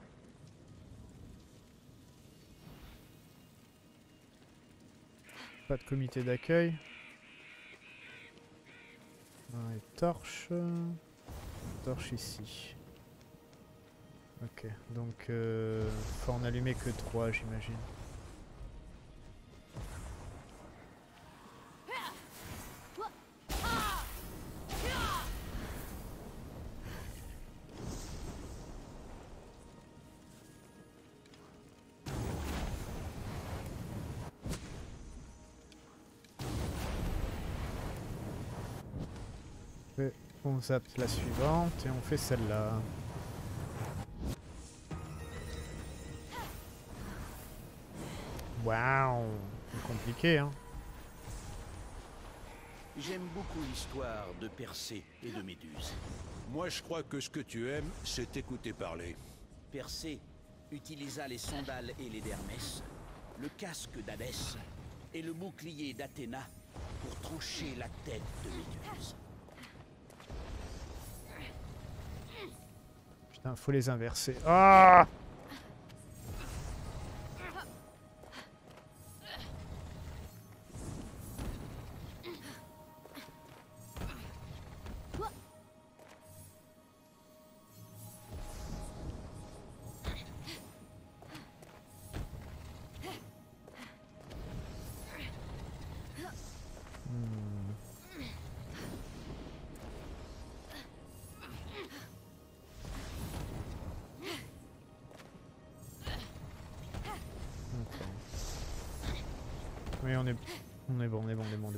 Pas de comité d'accueil. Et torche. Torche ici. Ok, donc faut en allumer que 3, j'imagine. On zappe la suivante et on fait celle-là. Waouh, c'est compliqué, hein. J'aime beaucoup l'histoire de Persée et de Méduse. Moi, je crois que ce que tu aimes, c'est écouter parler. Persée utilisa les sandales et les d'Hermès, le casque d'Hadès et le bouclier d'Athéna pour trancher la tête de Méduse. Putain, faut les inverser. Ah! Oui, on est bon, on est bon, on est bon.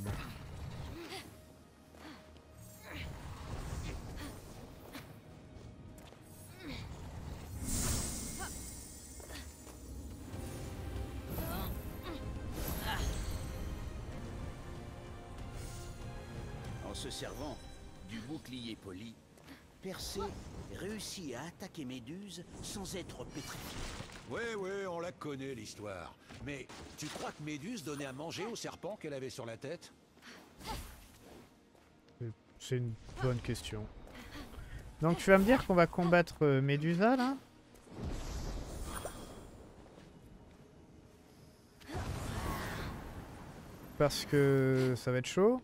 En se servant du bouclier poli, Persée réussit à attaquer Méduse sans être pétrifié. Ouais, on la connaît l'histoire. Mais tu crois que Méduse donnait à manger au serpent qu'elle avait sur la tête? C'est une bonne question. Donc tu vas me dire qu'on va combattre Médusa là? Parce que ça va être chaud.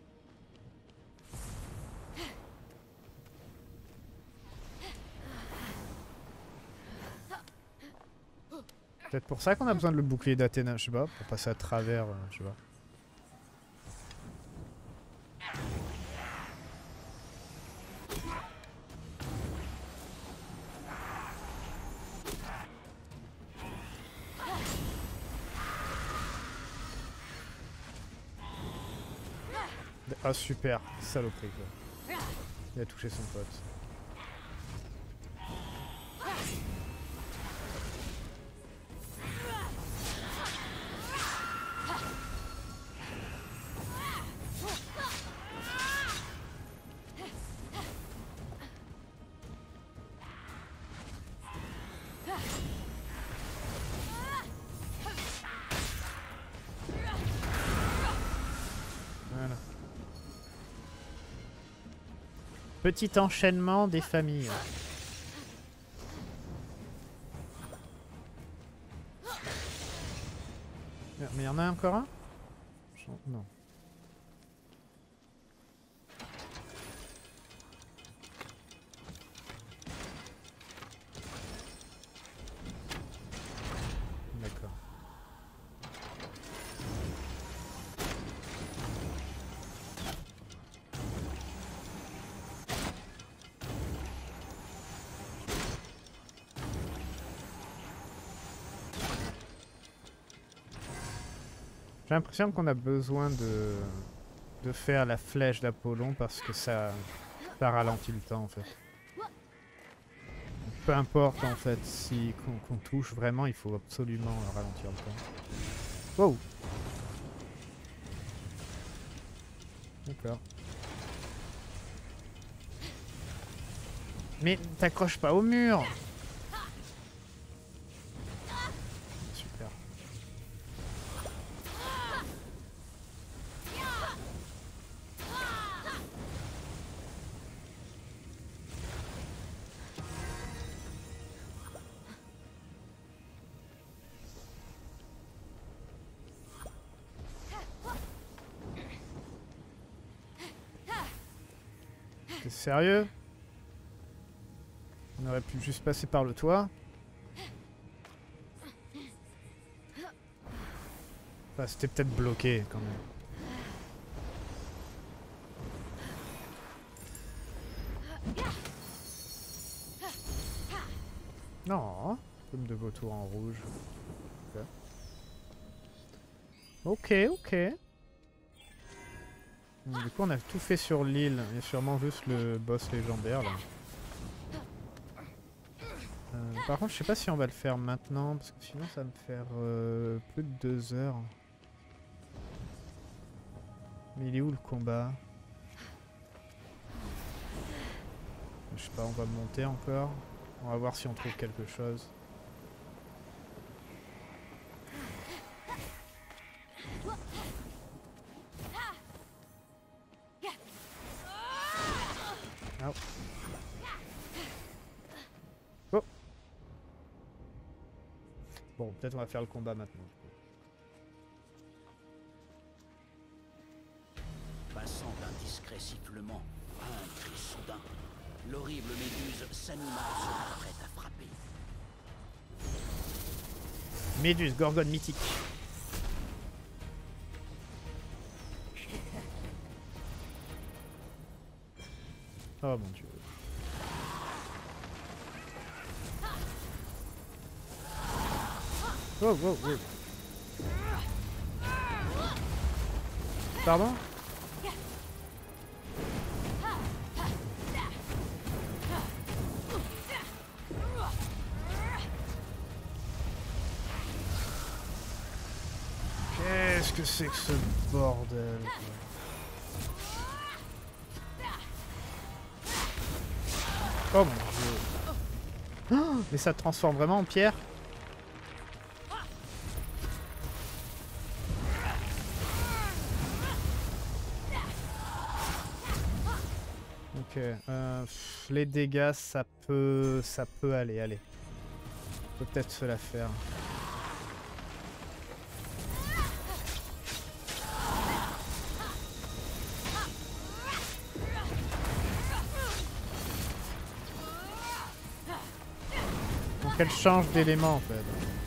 Peut-être pour ça qu'on a besoin de le bouclier d'Athéna, je sais pas, pour passer à travers, je sais pas. Ah super, saloperie quoi. Il a touché son pote. Voilà. Petit enchaînement des familles. Mais il y en a encore un? Non. D'accord. J'ai l'impression qu'on a besoin de faire la flèche d'Apollon parce que ça ralentit le temps en fait. Peu importe en fait si qu'on touche vraiment, il faut absolument ralentir le temps. Wow. D'accord. Mais t'accroches pas au mur. Super. T'es sérieux? On aurait pu juste passer par le toit. Enfin, c'était peut-être bloqué quand même. Non, comme de vautours en rouge. Ok, ok. Donc, du coup, on a tout fait sur l'île. Il y a sûrement juste le boss légendaire là. Par contre, je sais pas si on va le faire maintenant, parce que sinon ça va me faire plus de 2 heures. Mais il est où le combat? Je sais pas, on va monter encore. On va voir si on trouve quelque chose. Oh. Oh. Bon, peut-être on va faire le combat maintenant. Passant d'un discret sifflement à un cri soudain, l'horrible méduse s'anima et se prête à frapper. Méduse, gorgone mythique. Oh mon dieu. Oh, oh, oh. Pardon? Qu'est-ce que c'est que ce bordel? Oh mon dieu. Oh, mais ça transforme vraiment en pierre? Ok. Les dégâts, ça peut aller, allez. On peut peut-être se la faire. Donc elle change d'élément en fait.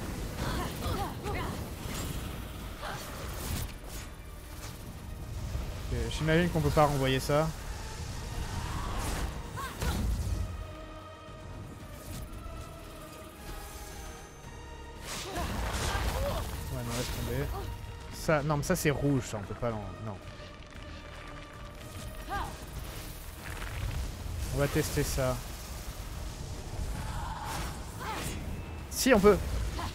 Okay, j'imagine qu'on peut pas renvoyer ça. Ouais, non, laisse tomber. Ça, non, mais ça c'est rouge, ça, on peut pas l'en... Non. On va tester ça. Si, on peut.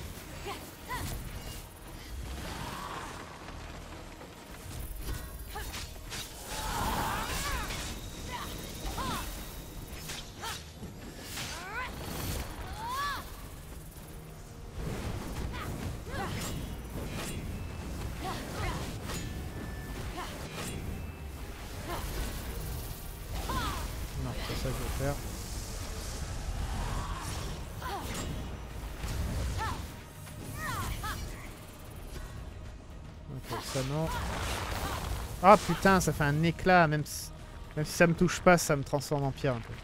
Non, c'est ça que je veux faire. Ça non. Ah putain, ça fait un éclat. Même si ça me touche pas, ça me transforme en pierre un peu.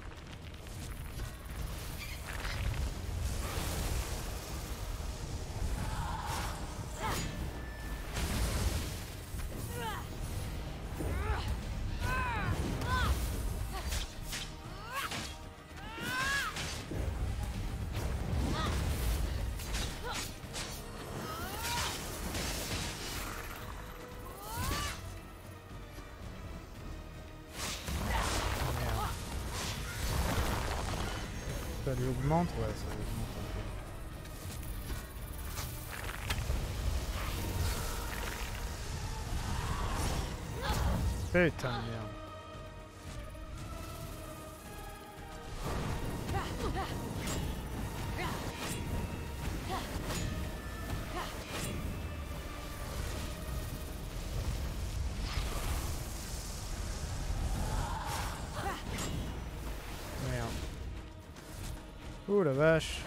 Ça lui augmente, ouais, ça lui augmente un peu. Putain de merde. Merde. Oh la vache.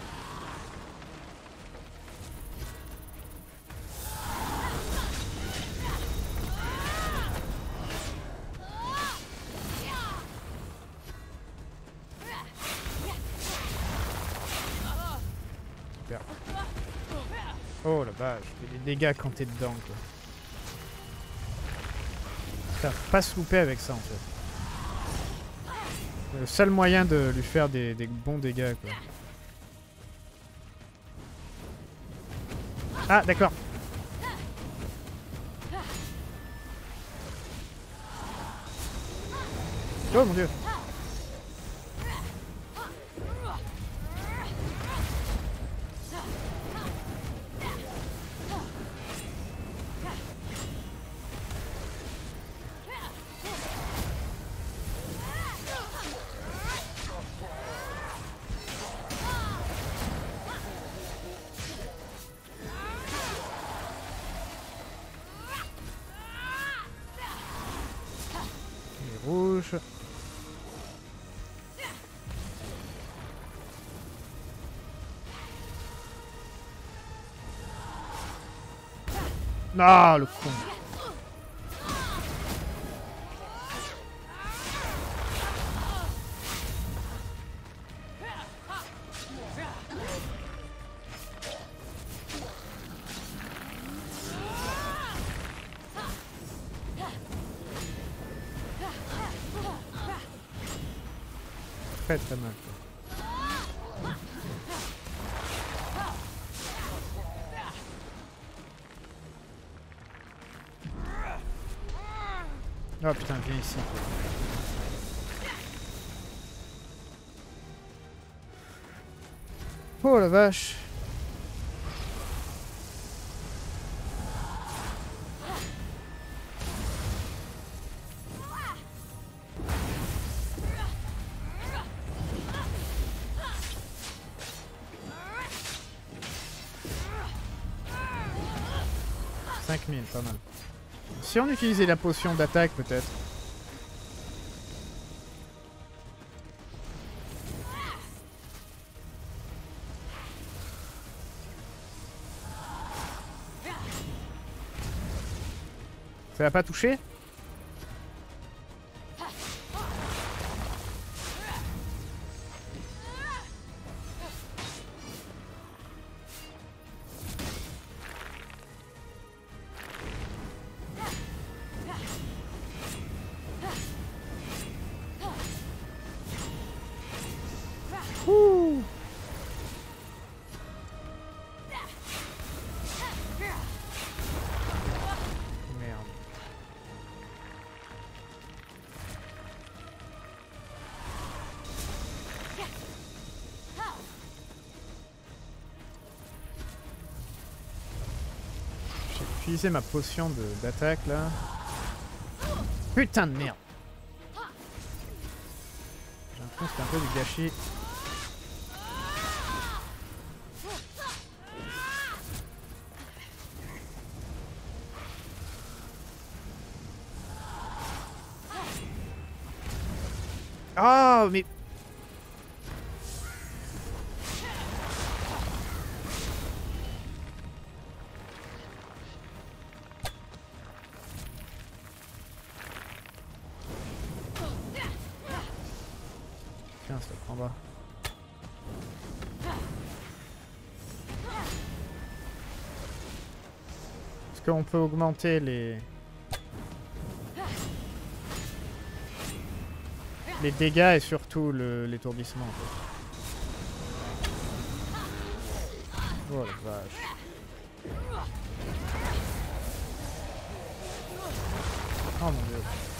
Super. Oh la vache, fais des dégâts quand t'es dedans quoi. Putain, faut pas se louper avec ça en fait. C'est le seul moyen de lui faire des bons dégâts quoi. Ah d'accord. Oh mon dieu. Les rouges. Ah le con. Très très mal. Oh putain, viens ici. Oh la vache. Pas mal. Si on utilisait la potion d'attaque peut-être. Ça va pas toucher? Utiliser ma potion d'attaque là. Putain de merde. J'ai l'impression que c'est un peu du gâchis. Oh mais... Tiens, ça prend bas. Est-ce qu'on peut augmenter les dégâts et surtout l'étourdissement en fait. Oh la vache. Oh mon dieu.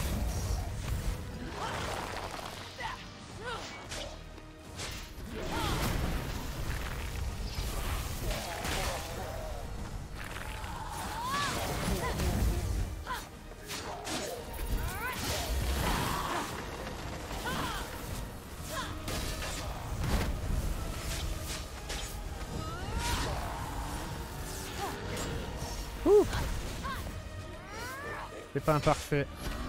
C'est pas imparfait.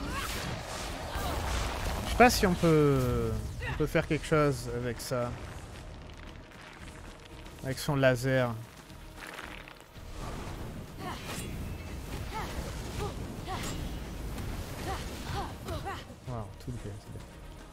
Je sais pas si on peut faire quelque chose avec ça. Avec son laser. Wow, tout le bien, c'est bien.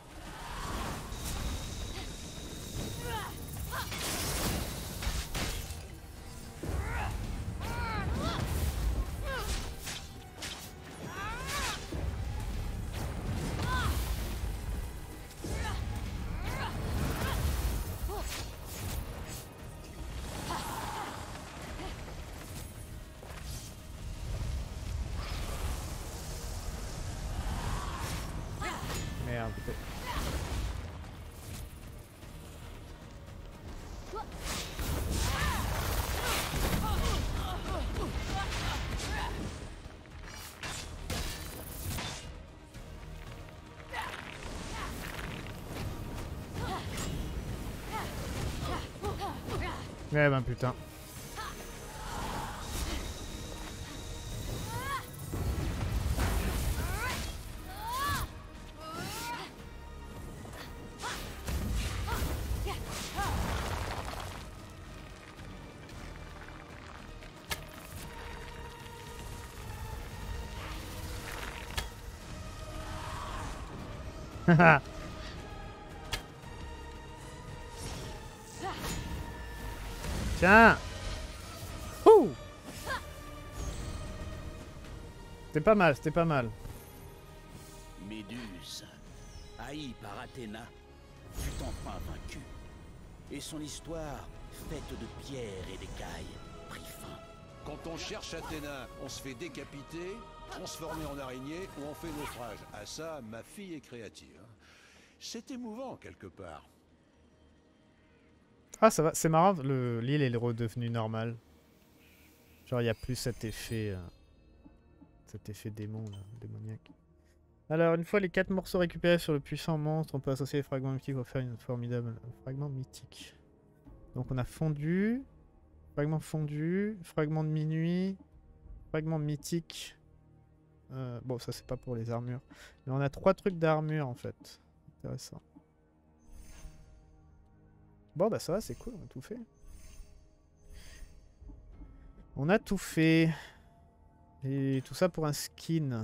Merde. Eh ben putain. Tiens. Ouh. C'était pas mal, c'était pas mal. Méduse, haï par Athéna, fut enfin vaincue. Et son histoire, faite de pierres et d'écailles, prit fin. Quand on cherche Athéna, on se fait décapiter, transformer en araignée ou on fait naufrage. À ça, ma fille est créative. C'est émouvant quelque part. Ah ça va, c'est marrant, l'île est redevenue normale. Genre il n'y a plus cet effet démon, là, démoniaque. Alors une fois les 4 morceaux récupérés sur le puissant monstre, on peut associer les fragments mythiques pour faire une formidable fragment mythique. Donc on a fondu, fragment fondu, fragment de minuit, fragment mythique. Bon ça c'est pas pour les armures. Mais on a 3 trucs d'armure en fait. Intéressant. Bon bah ça va, c'est cool, on a tout fait. On a tout fait. Et tout ça pour un skin.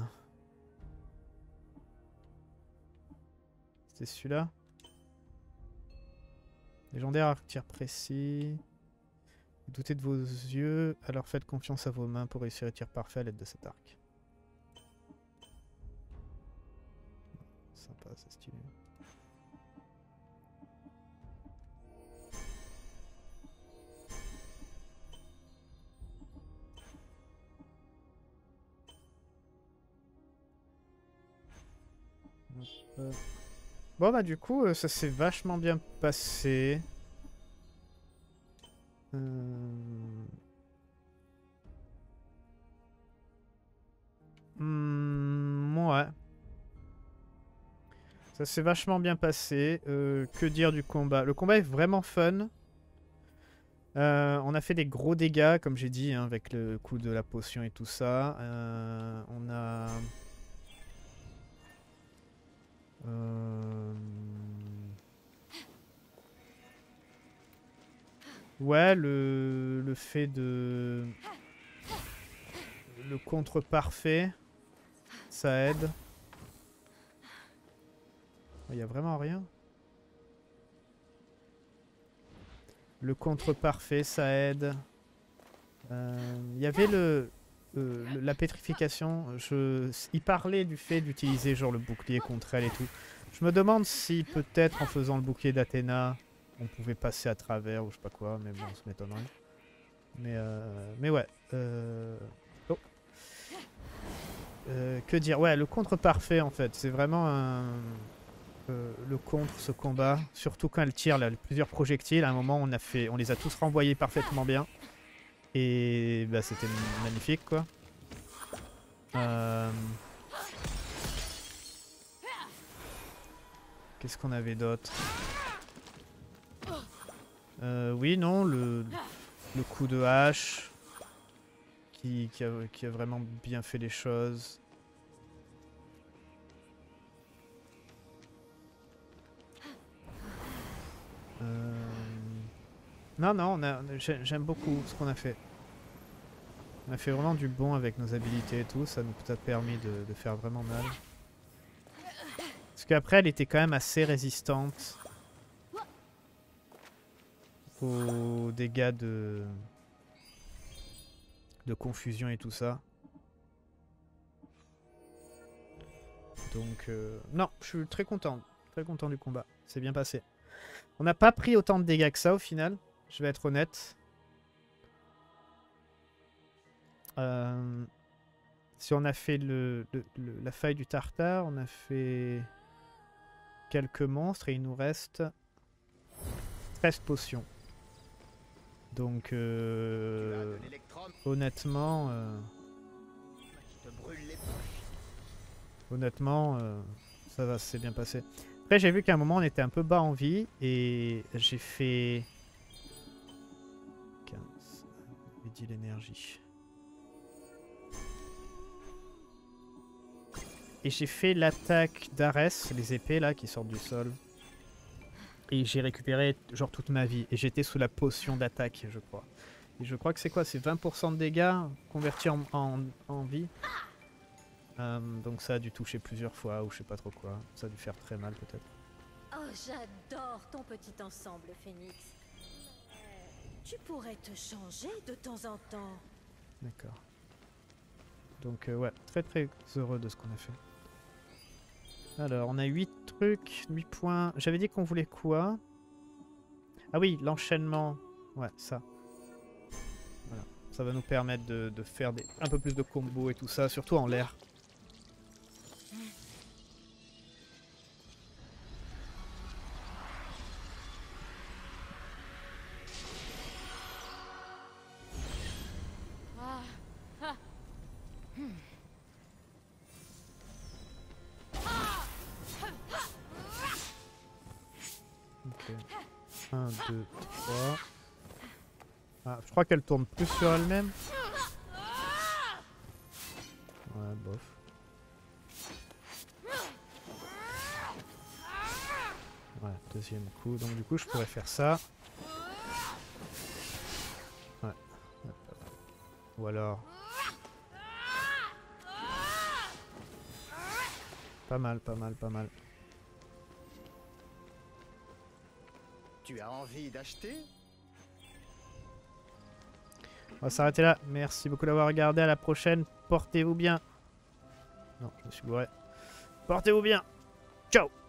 C'était celui-là. Légendaire arc tir précis. Doutez de vos yeux, alors faites confiance à vos mains pour réussir le tir parfait à l'aide de cet arc. Sympa, c'est stylé. Bon bah du coup ça s'est vachement bien passé. Ouais. Ça s'est vachement bien passé. Que dire du combat? Le combat est vraiment fun. On a fait des gros dégâts comme j'ai dit hein, avec le coup de la potion et tout ça. On a... Ouais, le fait de... Le contre parfait, ça aide. Il y a vraiment rien. Le contre parfait, ça aide. Il y avait la pétrification. Il parlait du fait d'utiliser genre le bouclier contre elle et tout. Je me demande si peut-être en faisant le bouclier d'Athéna, on pouvait passer à travers ou je sais pas quoi, mais bon, ça m'étonnerait. Mais ouais. Oh. Que dire? Ouais, le contre parfait en fait, c'est vraiment le contre ce combat. Surtout quand elle tire là, plusieurs projectiles. À un moment, on les a tous renvoyés parfaitement bien. Et bah, c'était magnifique quoi. Qu'est-ce qu'on avait d'autre? Oui, non, le coup de hache qui a vraiment bien fait les choses. Non, j'aime beaucoup ce qu'on a fait. On a fait vraiment du bon avec nos habilités et tout, ça nous a permis de faire vraiment mal. Parce qu'après, elle était quand même assez résistante aux dégâts de confusion et tout ça. Donc, non, je suis très content du combat. C'est bien passé. On n'a pas pris autant de dégâts que ça au final, je vais être honnête. Si on a fait la faille du Tartare, on a fait quelques monstres et il nous reste 13 potions. Donc, honnêtement, ça va, c'est bien passé. Après, j'ai vu qu'à un moment, on était un peu bas en vie et j'ai fait 15. J'ai dit l'énergie. Et j'ai fait l'attaque d'Arès, les épées là qui sortent du sol. Et j'ai récupéré genre toute ma vie. Et j'étais sous la potion d'attaque, je crois. Et je crois que c'est quoi? C'est 20% de dégâts convertis en vie. Donc ça a dû toucher plusieurs fois ou je sais pas trop quoi. Ça a dû faire très mal peut-être. Oh, j'adore ton petit ensemble, Phoenix. Tu pourrais te changer de temps en temps. D'accord. Donc ouais, très très heureux de ce qu'on a fait. Alors, on a 8 trucs, 8 points. J'avais dit qu'on voulait quoi? Ah oui, l'enchaînement. Ouais, ça. Voilà. Ça va nous permettre de faire un peu plus de combos et tout ça, surtout en l'air. Ok. 1, 2, 3. Ah, je crois qu'elle tourne plus sur elle-même. Ouais, bof. Ouais, deuxième coup. Donc du coup, je pourrais faire ça. Ouais. Ou alors... Pas mal, pas mal, pas mal. Tu as envie d'acheter? On va s'arrêter là. Merci beaucoup d'avoir regardé. À la prochaine. Portez-vous bien. Non, je me suis bourré. Portez-vous bien. Ciao.